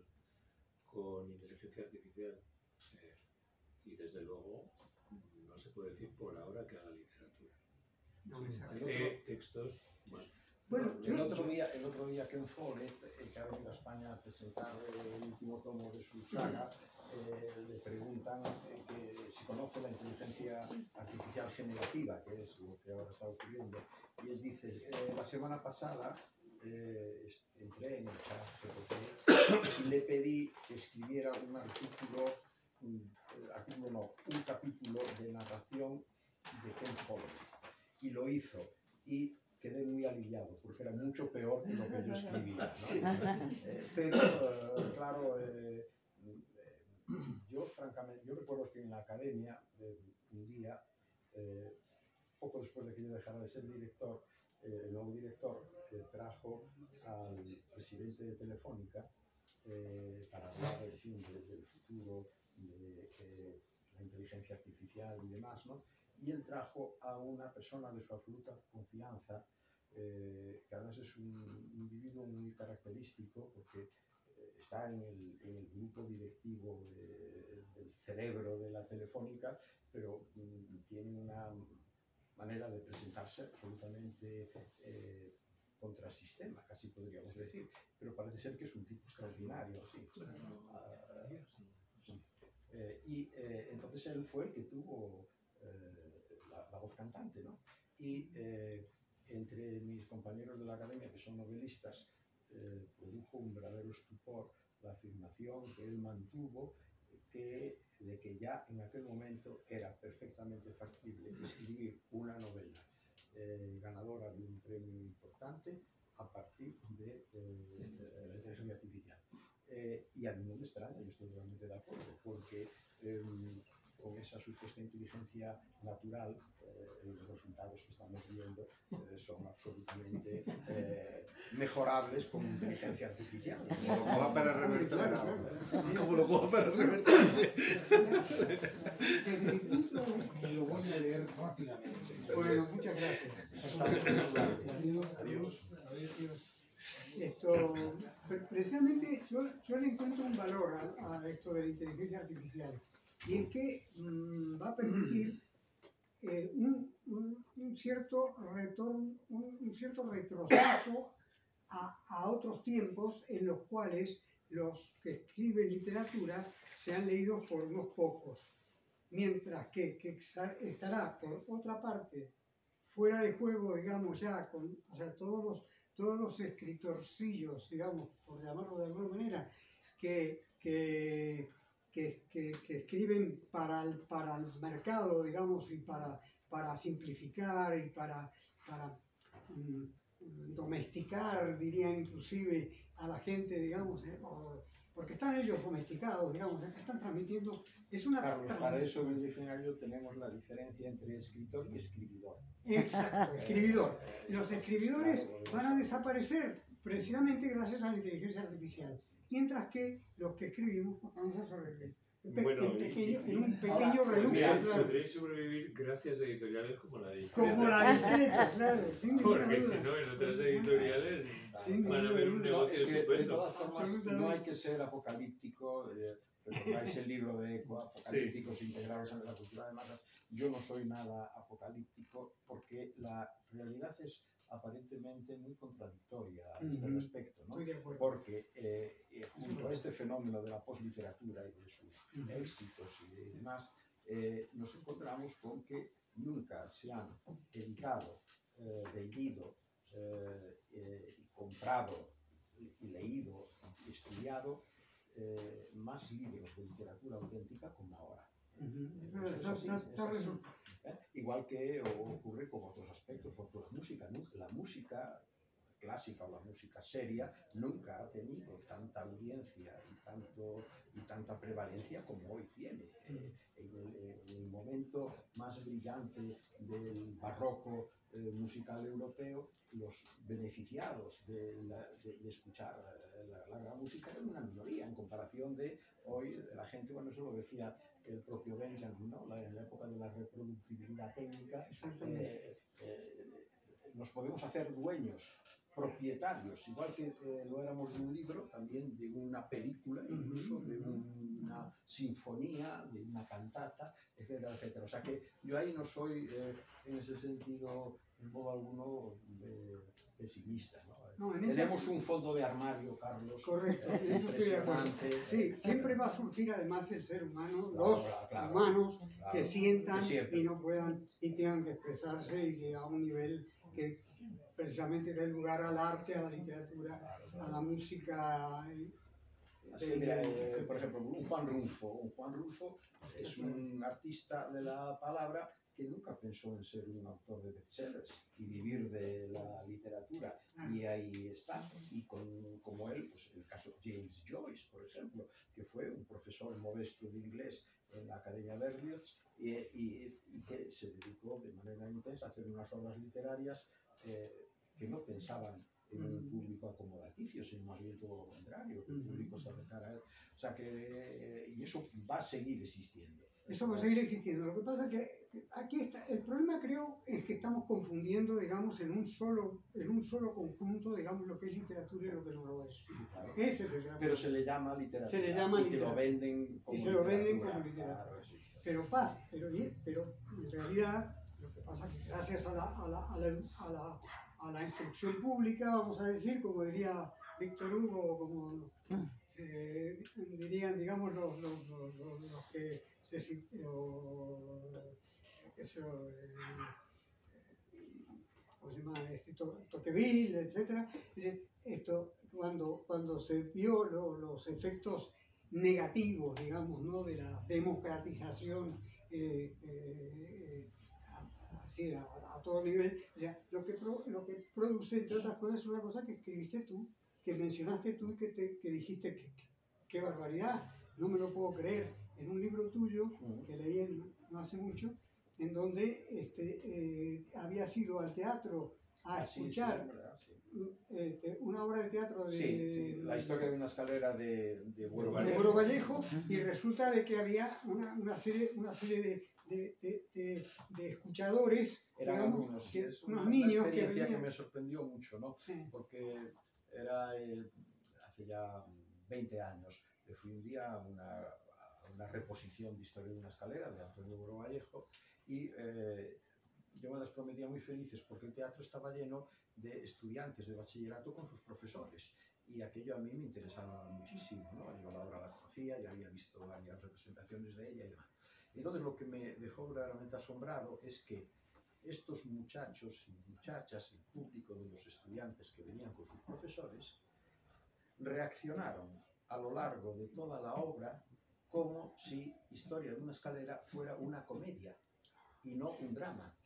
con inteligencia artificial eh, y desde luego no se puede decir por ahora que haga literatura. No, Sí, exacto. hace textos más. Bueno, El yo- otro día, el otro día Ken Follett, el que ha venido a España a presentar el último tomo de su saga, eh, le preguntan eh, que si conoce la inteligencia artificial generativa, que es lo que ahora está ocurriendo, y él dice, eh, la semana pasada eh, entré en el chat G P T y le pedí que escribiera un artículo, un, artículo no, un capítulo de narración de Ken Follett, y lo hizo, y quedé muy aliviado, porque era mucho peor que lo que yo escribía, ¿no? Eh, pero, eh, claro, eh, eh, yo francamente, yo recuerdo que en la academia, eh, un día, eh, poco después de que yo dejara de ser director, eh, el nuevo director eh, trajo al presidente de Telefónica eh, para hablar en fin, de, del futuro de eh, la inteligencia artificial y demás, ¿no? Y él trajo a una persona de su absoluta confianza, eh, que además es un individuo muy característico porque eh, está en el, en el grupo directivo de, del cerebro de la Telefónica, pero mm, tiene una manera de presentarse absolutamente eh, contrasistema, casi podríamos decir, pero parece ser que es un tipo extraordinario, sí. Ah, sí. Eh, y eh, entonces él fue el que tuvo eh, la, la voz cantante, ¿no? Y eh, entre mis compañeros de la academia, que son novelistas, eh, produjo un verdadero estupor la afirmación que él mantuvo que, de que ya en aquel momento era perfectamente factible escribir una novela eh, ganadora de un premio importante a partir de eh, la inteligencia artificial. Eh, y a mí no me extraña, yo estoy totalmente de acuerdo, porque eh, con esa supuesta inteligencia natural, eh, los resultados que estamos viendo eh, son absolutamente eh, mejorables con inteligencia artificial. Como lo coja para revertir. Claro, claro. Como lo coja para revertirse. Desde mi punto, Que lo voy a leer rápidamente. bueno, muchas gracias. Adiós. Adiós. Adiós. Esto, pre- precisamente yo, yo le encuentro un valor a, a esto de la inteligencia artificial, y es que mmm, va a permitir eh, un, un, un cierto retorno, un, un cierto retroceso a, a otros tiempos en los cuales los que escriben literatura sean leídos por unos pocos, mientras que, que estará por otra parte fuera de juego, digamos, ya con, o sea, todos los todos los escritorcillos, digamos, por llamarlo de alguna manera, que, que, que, que, que escriben para el, para el mercado, digamos, y para, para simplificar y para, para um, domesticar, diría inclusive, a la gente, digamos, eh, o, porque están ellos domesticados, digamos, es que están transmitiendo, es una... Carlos, para eso en el diccionario tenemos la diferencia entre escritor y escribidor. Exacto, escribidor. Y los escribidores van a desaparecer precisamente gracias a la inteligencia artificial, mientras que los que escribimos vamos a sobrevivir. En, pe Bueno, en, pequeño, y, y, en un pequeño ahora, reducto, podréis, claro. podréis sobrevivir gracias a editoriales como la de Como la discreta, claro, sin ninguna Porque duda. si no, en otras editoriales Sin van a ninguna haber un duda. No, negocio es que de estupendo. todas formas no hay que ser apocalíptico. Eh, recordáis el libro de Eco, Apocalípticos integrados en la cultura de masas. Yo no soy nada apocalíptico porque la realidad es aparentemente muy contradictoria a este Ujú. respecto, ¿no? Estoy de acuerdo. Porque eh, eh, junto a este fenómeno de la posliteratura y de sus Ujú. éxitos y de demás, eh, nos encontramos con que nunca se han editado, eh, vendido eh, eh, y comprado y, y leído y estudiado eh, más libros de literatura auténtica como ahora. Ujú. Eso es así, Está- es está así. resuelto. ¿Eh? Igual que ocurre con otros aspectos, porque la música, ¿no? La música clásica o la música seria nunca ha tenido tanta audiencia y, tanto, y tanta prevalencia como hoy tiene. Eh, en, el, en el momento más brillante del barroco eh, musical europeo, los beneficiados de, la, de, de escuchar la, la gran música eran una minoría en comparación de hoy, de la gente, bueno, eso lo decía el propio Benjamin, ¿no? La, en la época de la reproductibilidad técnica, eh, eh, nos podemos hacer dueños, propietarios, igual que eh, lo éramos de un libro, también de una película, incluso de una sinfonía, de una cantata, etcétera, etcétera. O sea que yo ahí no soy, eh, en ese sentido, en modo alguno, de pesimista, ¿no? No, en esa- Tenemos un fondo de armario, Carlos. Correcto, eh, en eso estoy de acuerdo. impresionante. Sí, siempre va a surgir además el ser humano, Claro, los claro, humanos claro, que sientan que siempre. y no puedan y tengan que expresarse y llegar a un nivel que precisamente dé lugar al arte, a la literatura, Claro, a claro. la música. eh, Así, de- mira, eh, etcétera. por ejemplo, un Juan Rulfo. Un Juan Rulfo es un artista de la palabra que nunca pensó en ser un autor de bestsellers y vivir de la literatura. Y ahí está. Y con, como él, pues el caso James Joyce, por ejemplo, que fue un profesor modesto de inglés en la Academia Berlioz y, y, y que se dedicó de manera intensa a hacer unas obras literarias eh, que no pensaban en un público acomodaticio, sino más bien todo lo contrario, que el público se acercara a él. O sea que, eh, y eso va a seguir existiendo. Eso va a seguir existiendo. Lo que pasa es que aquí está, el problema creo es que estamos confundiendo, digamos, en un solo, en un solo conjunto, digamos, lo que es literatura y lo que no lo es. Claro. Ese es el gran Pero se le llama literatura. Se le llama y te lo literatura. venden como Y se lo venden literatura. como literatura. Claro, sí. Pero pasa, pero, pero en realidad lo que pasa es que gracias a la, a la, a la, a la, a la instrucción pública, vamos a decir, como diría Víctor Hugo, como se dirían, digamos, los, los, los, los, los que se o, que se, eh, ¿cómo se llama? Este, to, Tocqueville, etcétera. Dice, esto, cuando, cuando se vio lo, los efectos negativos, digamos, ¿no? De la democratización eh, eh, así a, a todo nivel, o sea, lo que, pro, lo que produce, entre otras cosas, es una cosa que escribiste tú, que mencionaste tú y que, te, que dijiste que, que, qué barbaridad, no me lo puedo creer, en un libro tuyo que leí en, no hace mucho, en donde este, eh, había ido al teatro a Ah, escuchar sí, sí, verdad, sí. Este, una obra de teatro de, Sí, sí, la historia de una escalera de, de Buero de Vallejo. Buero Vallejo, y resulta de que había una, una serie, una serie de, de, de, de, de escuchadores, Eran digamos, algunos, que, es unos una, niños una que experiencia que, venían. me sorprendió mucho, ¿no? Sí. Porque era eh, hace ya veinte años, yo fui un día a una, a una reposición de Historia de una escalera de Antonio Buero Vallejo y eh, yo me las prometía muy felices porque el teatro estaba lleno de estudiantes de bachillerato con sus profesores y aquello a mí me interesaba muchísimo, ¿no? Yo la obra la conocía, ya había visto varias representaciones de ella y demás. Entonces lo que me dejó verdaderamente asombrado es que estos muchachos y muchachas, el público de los estudiantes que venían con sus profesores, reaccionaron a lo largo de toda la obra como si Historia de una escalera fuera una comedia y no un drama.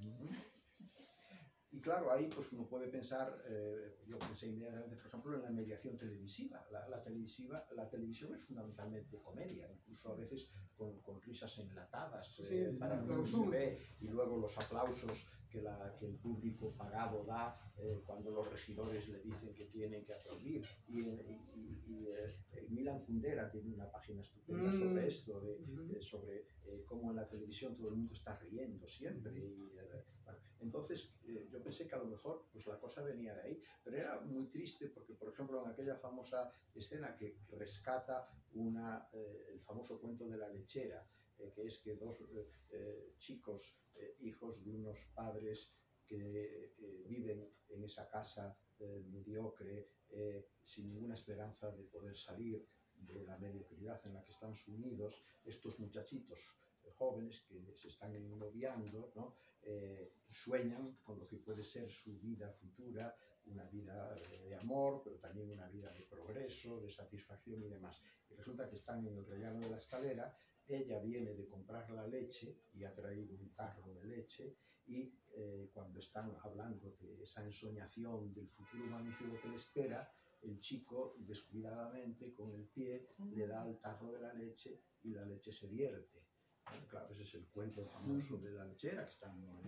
Y claro, ahí pues uno puede pensar, eh, yo pensé inmediatamente, por ejemplo, en la mediación televisiva. La, la, televisiva. la televisión es fundamentalmente comedia, incluso a veces con, con risas enlatadas, sí, eh, para no se ve, y luego los aplausos que, la, que el público pagado da eh, cuando los regidores le dicen que tienen que aplaudir. Y, y, y, y eh, Milan Kundera tiene una página estupenda mm. sobre esto, de, de, sobre eh, cómo en la televisión todo el mundo está riendo siempre. Y, eh, bueno, entonces, eh, yo pensé que a lo mejor pues, la cosa venía de ahí, pero era muy triste porque, por ejemplo, en aquella famosa escena que rescata una, eh, el famoso cuento de la lechera, eh, que es que dos eh, eh, chicos, eh, hijos de unos padres que eh, viven en esa casa eh, mediocre, eh, sin ninguna esperanza de poder salir de la mediocridad en la que están sumidos, estos muchachitos eh, jóvenes que se están ennoviando, ¿no? Eh, sueñan con lo que puede ser su vida futura, una vida de amor, pero también una vida de progreso, de satisfacción y demás. Y resulta que están en el rellano de la escalera, ella viene de comprar la leche y ha traído un tarro de leche, y eh, cuando están hablando de esa ensoñación del futuro magnífico que le espera, el chico descuidadamente con el pie le da al tarro de la leche y la leche se vierte. Claro, ese es el cuento famoso de la lechera, que está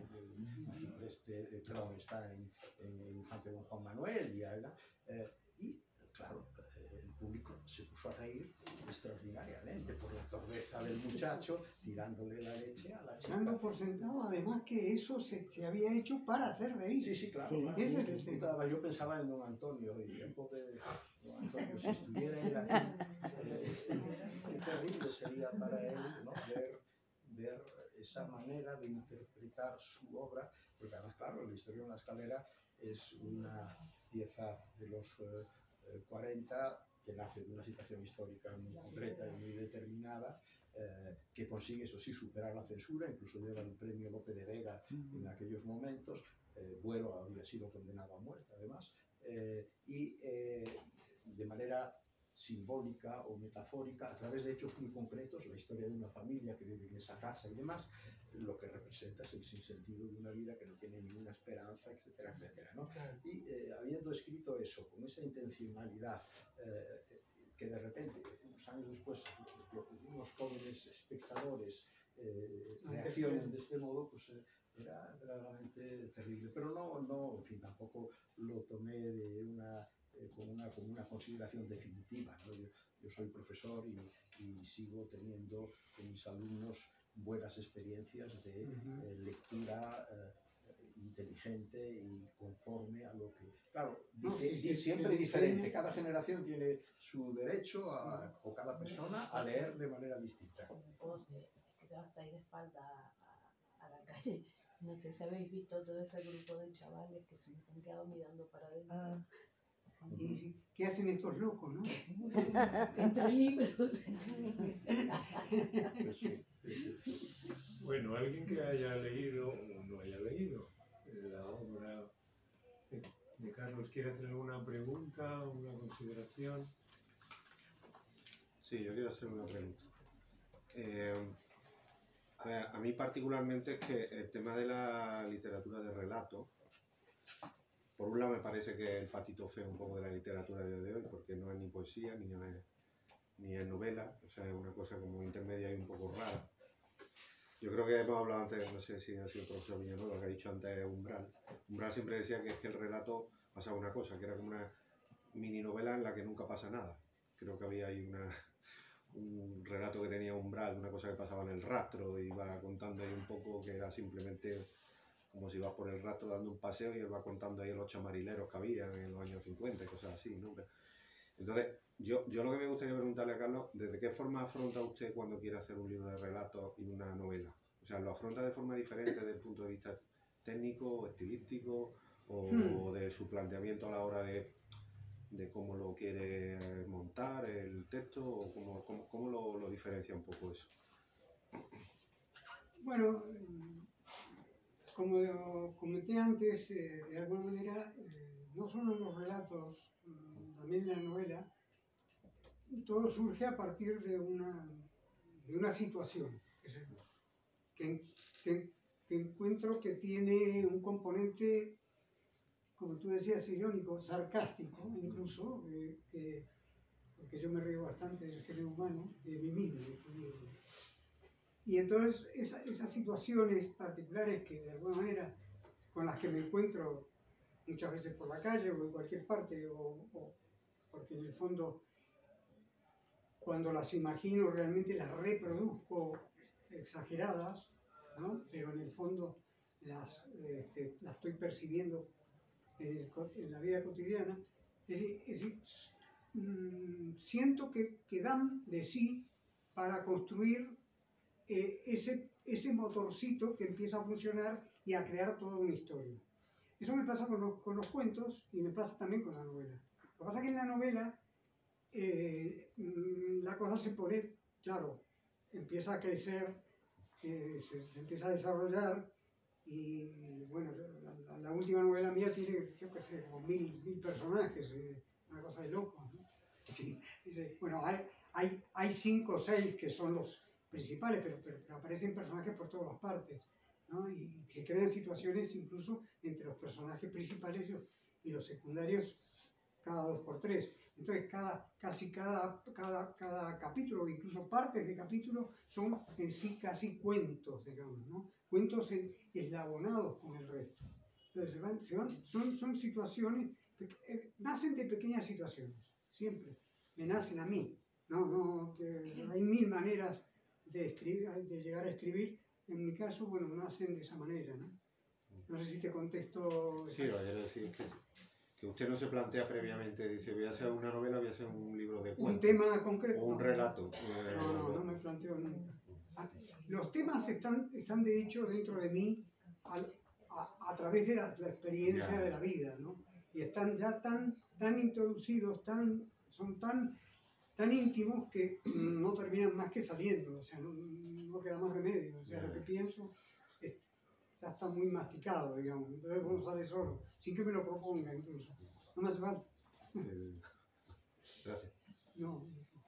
en, este, perdón, está en, en el Infante Don Juan Manuel, y, eh, y claro, eh, el público se puso a reír extraordinariamente por la torpeza del muchacho tirándole la leche a la chica. Dando por sentado además que eso se, se había hecho para hacer reír. Sí, sí, claro. Sí, claro. Ese es el tema. Yo pensaba en don Antonio, y el pobre don Antonio, si estuviera él aquí, eh, qué terrible sería para él, ¿no? ver ver esa manera de interpretar su obra, porque además, claro, la Historia de una escalera es una pieza de los eh, cuarenta que nace de una situación histórica muy concreta y muy determinada, eh, que consigue, eso sí, superar la censura, incluso lleva el premio Lope de Vega en aquellos momentos. eh, Buero había sido condenado a muerte, además, eh, y eh, de manera simbólica o metafórica, a través de hechos muy concretos, la historia de una familia que vive en esa casa y demás, lo que representa es el sinsentido de una vida que no tiene ninguna esperanza, etcétera, etcétera, ¿no? Y eh, habiendo escrito eso, con esa intencionalidad, eh, que de repente, unos años después, unos jóvenes espectadores eh, reaccionen de este modo, pues eh, era verdaderamente terrible. Pero no, no, en fin, tampoco lo tomé de una... Eh, con, una, con una consideración definitiva, ¿no? Yo, yo soy profesor y, y sigo teniendo con mis alumnos buenas experiencias de uh-huh. eh, lectura eh, inteligente y conforme a lo que... Claro, no, dice, sí, sí, siempre sí, diferente. Sí. Cada generación tiene su derecho, a, o cada persona, a leer de manera distinta. Vos, eh, que te vas a ir de espalda a, a la calle. No sé si habéis visto todo ese grupo de chavales que se me han quedado mirando para adentro. Ah. ¿Y qué hacen estos locos, no? Entre libros. Bueno, alguien que haya leído o no haya leído la obra de Carlos, ¿quiere hacer alguna pregunta, una consideración? Sí, yo quiero hacer una pregunta. Eh, a, ver, a mí particularmente es que el tema de la literatura de relato, por un lado me parece que el patito feo un poco de la literatura de hoy, porque no es ni poesía, ni es, ni es novela, o sea, es una cosa como intermedia y un poco rara. Yo creo que hemos hablado antes, no sé si ha sido el profesor Villanueva que ha dicho antes Umbral. Umbral siempre decía que es que el relato pasaba una cosa, que era como una mini novela en la que nunca pasa nada. Creo que había ahí una, un relato que tenía Umbral, una cosa que pasaba en el rastro, y iba contando ahí un poco que era simplemente... como si vas por el rastro dando un paseo y él va contando ahí los chamarileros que había en los años cincuenta y cosas así, ¿no? Entonces, yo, yo lo que me gustaría preguntarle a Carlos, ¿desde qué forma afronta usted cuando quiere hacer un libro de relatos y una novela? O sea, ¿lo afronta de forma diferente desde el punto de vista técnico, estilístico, o hmm. de su planteamiento a la hora de, de cómo lo quiere montar el texto, o cómo, cómo, cómo lo, lo diferencia un poco eso? Bueno... Como comenté antes, eh, de alguna manera, eh, no solo en los relatos, también en la novela, todo surge a partir de una, de una situación que, que, que encuentro que tiene un componente, como tú decías, irónico, sarcástico incluso, eh, que, porque yo me río bastante del género humano, de mí mismo. Y entonces esa, esas situaciones particulares que de alguna manera con las que me encuentro muchas veces por la calle o en cualquier parte, o, o porque en el fondo cuando las imagino realmente las reproduzco exageradas, ¿no? Pero en el fondo las, este, las estoy percibiendo en, el, en la vida cotidiana. Es, es decir, mmm, siento que, que dan de sí para construir eh, ese, ese motorcito que empieza a funcionar y a crear toda una historia. Eso me pasa con los, con los cuentos y me pasa también con la novela. Lo que pasa es que en la novela eh, la cosa se pone, claro, empieza a crecer, eh, se, se empieza a desarrollar y, bueno, la, la, la última novela mía tiene, yo qué sé, como mil, mil personajes, eh, una cosa de loco, ¿no? Sí, dice, bueno, hay, hay, hay cinco o seis que son los principales, pero, pero, pero aparecen personajes por todas las partes, ¿no? Y, y se crean situaciones incluso entre los personajes principales y los, y los secundarios cada dos por tres. Entonces, cada, casi cada, cada, cada capítulo, incluso partes de capítulo, son en sí casi cuentos, digamos, ¿no? Cuentos en, eslabonados con el resto. Entonces, se van, se van, son, son situaciones, eh, nacen de pequeñas situaciones, siempre. Me nacen a mí. No, no, que hay mil maneras de, escribir, de llegar a escribir. En mi caso, bueno, nacen de esa manera, ¿no? No sé si te contesto. Sí, lo quiero decir que, que usted no se plantea previamente, dice, voy a hacer una novela, voy a hacer un libro de cuentos. Un tema concreto. O un relato. No, no, no me planteo nunca. Los temas están, están de hecho dentro de mí a, a, a través de la, la experiencia yeah. de la vida, ¿no? Y están ya tan, tan introducidos, tan, son tan, tan íntimos que no terminan más que saliendo, o sea, no, no queda más remedio. O sea, yeah. lo que pienso es, ya está muy masticado, digamos, entonces uno sale solo, sin que me lo proponga incluso. No me hace falta. Eh, gracias. No.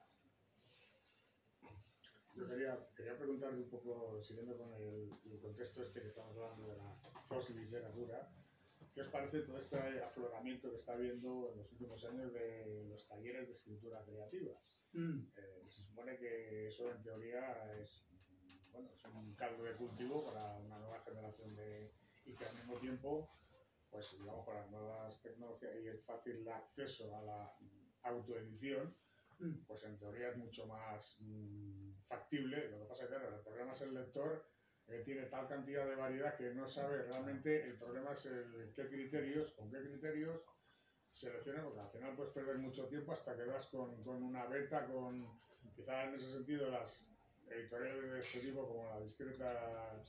Yo quería, quería preguntarle un poco, siguiendo con el, el contexto este que estamos hablando de la post-literatura, ¿qué os parece todo este afloramiento que está habiendo en los últimos años de los talleres de escritura creativa? Mm. Eh, se supone que eso en teoría es, bueno, es un caldo de cultivo para una nueva generación de, y que al mismo tiempo, pues digamos, con las nuevas tecnologías y el fácil acceso a la autoedición, pues en teoría es mucho más mmm, factible. Lo que pasa es que, claro, el problema es el lector que tiene tal cantidad de variedad que no sabe realmente. El problema es el qué criterios, con qué criterios selecciona, porque al final puedes perder mucho tiempo hasta que das con, con una beta, con quizá en ese sentido las editoriales de este tipo como la discreta,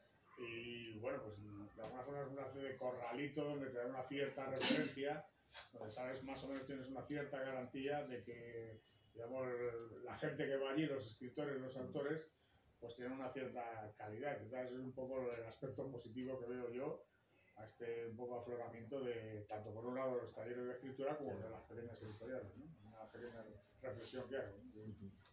y bueno, pues de alguna forma es una especie de corralito donde te da una cierta referencia, donde sabes más o menos, tienes una cierta garantía de que, digamos, la gente que va allí, los escritores, los autores, pues tienen una cierta calidad. Entonces es un poco el aspecto positivo que veo yo a este un poco afloramiento de, tanto por un lado, los talleres de escritura como de las pequeñas editoriales, ¿no? Una pequeña reflexión que hago, ¿no?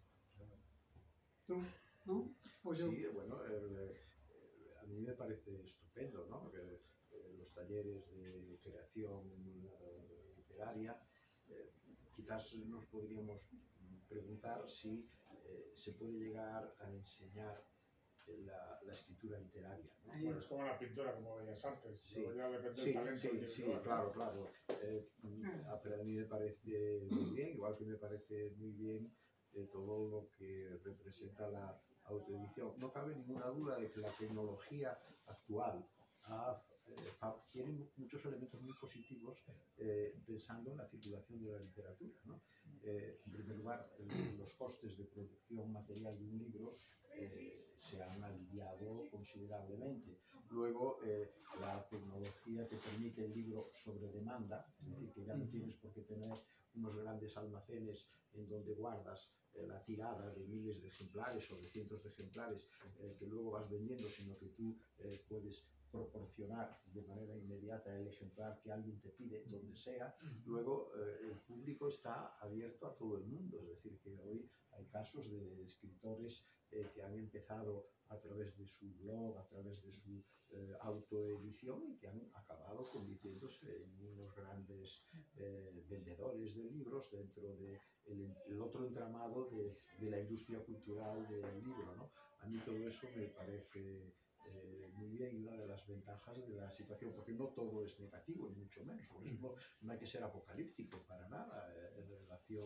¿Tú? ¿No? ¿O yo? Sí, bueno, el, el, a mí me parece estupendo, ¿no? Que, eh, los talleres de creación eh, literaria, eh, quizás nos podríamos preguntar si eh, se puede llegar a enseñar la, la escritura literaria, ¿no? Bueno, es como la pintura, como Bellas Artes, sí, ya depende sí, del talento. Sí, sí, claro, claro. Eh, pero a mí me parece muy bien, igual que me parece muy bien eh, todo lo que representa la autoedición. No cabe ninguna duda de que la tecnología actual ha, eh, tiene muchos elementos muy positivos eh, pensando en la circulación de la literatura, ¿no? Eh, en primer lugar, el, los costes de producción material de un libro eh, se han aliviado considerablemente. Luego, eh, la tecnología que permite el libro sobre demanda, es decir, que ya no tienes por qué tener unos grandes almacenes en donde guardas eh, la tirada de miles de ejemplares o de cientos de ejemplares eh, que luego vas vendiendo, sino que tú eh, puedes proporcionar de manera inmediata el ejemplar que alguien te pide, donde sea. Luego, eh, el público está abierto a todo el mundo, es decir, que hoy hay casos de escritores eh, que han empezado a través de su blog, a través de su eh, autoedición y que han acabado convirtiéndose en unos grandes eh, vendedores de libros dentro del de el otro entramado de, de la industria cultural del libro, ¿no? A mí todo eso me parece eh, muy bien, y una de las ventajas de la situación, porque no todo es negativo, ni mucho menos, por eso no, no hay que ser apocalíptico para nada eh, en relación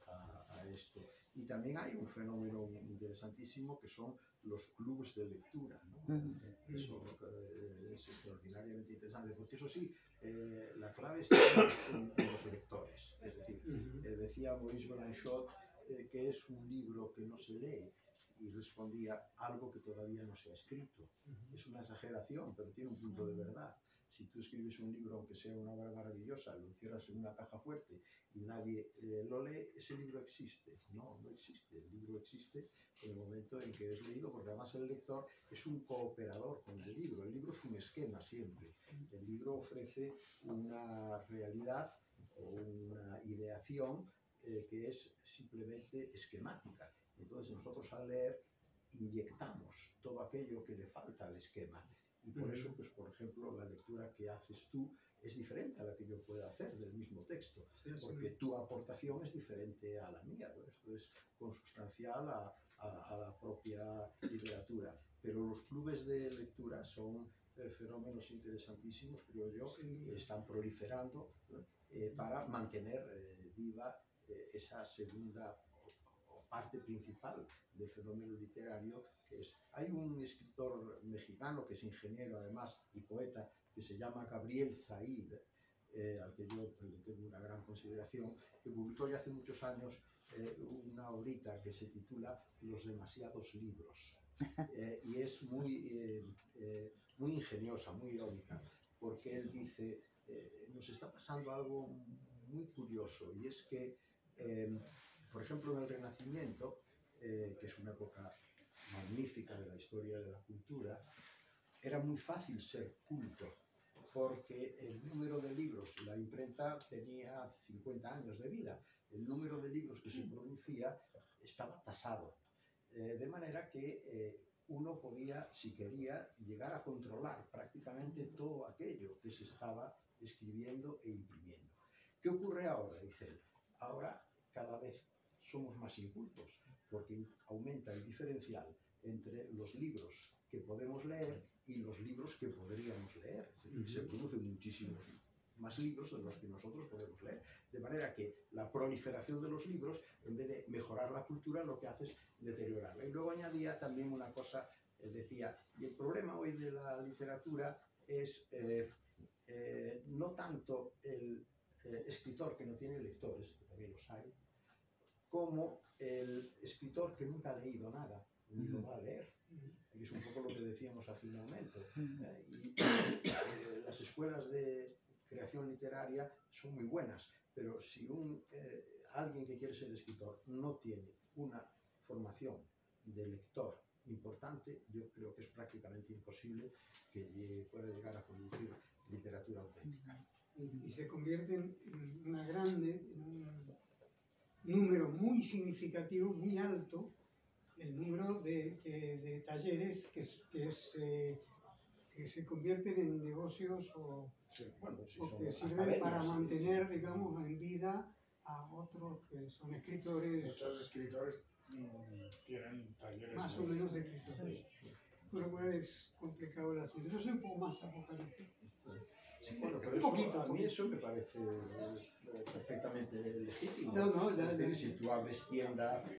a, a esto. Y también hay un fenómeno interesantísimo que son los clubes de lectura, ¿no? Uh-huh. Eso eh, es extraordinariamente interesante, porque eso sí, eh, la clave está en, en los lectores. Es decir, uh-huh. eh, decía Maurice Blanchot eh, que es un libro que no se lee, y respondía algo que todavía no se ha escrito. Uh-huh. Es una exageración, pero tiene un punto de verdad. Si tú escribes un libro, aunque sea una obra maravillosa, lo encierras en una caja fuerte y nadie eh, lo lee, ese libro existe. No, no existe. El libro existe en el momento en que es leído, porque además el lector es un cooperador con el libro. El libro es un esquema siempre. El libro ofrece una realidad o una ideación eh, que es simplemente esquemática. Entonces nosotros al leer inyectamos todo aquello que le falta al esquema. Y por eso, pues, por ejemplo, la lectura que haces tú es diferente a la que yo pueda hacer del mismo texto, sí, sí. Porque tu aportación es diferente a la mía, ¿no? Esto es consustancial a, a, a la propia literatura. Pero los clubes de lectura son eh, fenómenos interesantísimos, creo yo, sí. Que están proliferando, ¿no? eh, para mantener eh, viva eh, esa segunda parte principal del fenómeno literario, que es, hay un escritor mexicano que es ingeniero además y poeta, que se llama Gabriel Zaid, eh, al que yo le tengo una gran consideración, que publicó ya hace muchos años eh, una obrita que se titula Los demasiados libros, eh, y es muy, eh, eh, muy ingeniosa, muy irónica, porque él dice, eh, nos está pasando algo muy curioso, y es que eh, por ejemplo, en el Renacimiento, eh, que es una época magnífica de la historia de la cultura, era muy fácil ser culto, porque el número de libros, la imprenta tenía cincuenta años de vida, el número de libros que se producía estaba tasado, eh, de manera que eh, uno podía, si quería, llegar a controlar prácticamente todo aquello que se estaba escribiendo e imprimiendo. ¿Qué ocurre ahora? Dice él. Ahora cada vez somos más incultos, porque aumenta el diferencial entre los libros que podemos leer y los libros que podríamos leer. Es decir, se producen muchísimos más libros de los que nosotros podemos leer. De manera que la proliferación de los libros, en vez de mejorar la cultura, lo que hace es deteriorarla. Y luego añadía también una cosa, eh, decía, y el problema hoy de la literatura es eh, eh, no tanto el eh, escritor que no tiene lectores, que también los hay, como el escritor que nunca ha leído nada, ni lo va a leer. Y es un poco lo que decíamos hace un momento. Eh, y, eh, las escuelas de creación literaria son muy buenas, pero si un, eh, alguien que quiere ser escritor no tiene una formación de lector importante, yo creo que es prácticamente imposible que pueda llegar a producir literatura auténtica. Y, y se convierte en una grande, en un número muy significativo, muy alto, el número de, que, de talleres que, que, se, que se convierten en negocios o, sí, bueno, sí, o que sirven para mantener, digamos, en vida a otros que son escritores. Muchos escritores mmm, tienen talleres. Más o menos escritores. Sí. Por lo cual es complicado el asunto. Yo soy un poco más apocalíptico. Sí, bueno, pero un eso, poquito, a mí eso me parece perfectamente legítimo. No, no, ya, es decir, ya. si tú abres tienda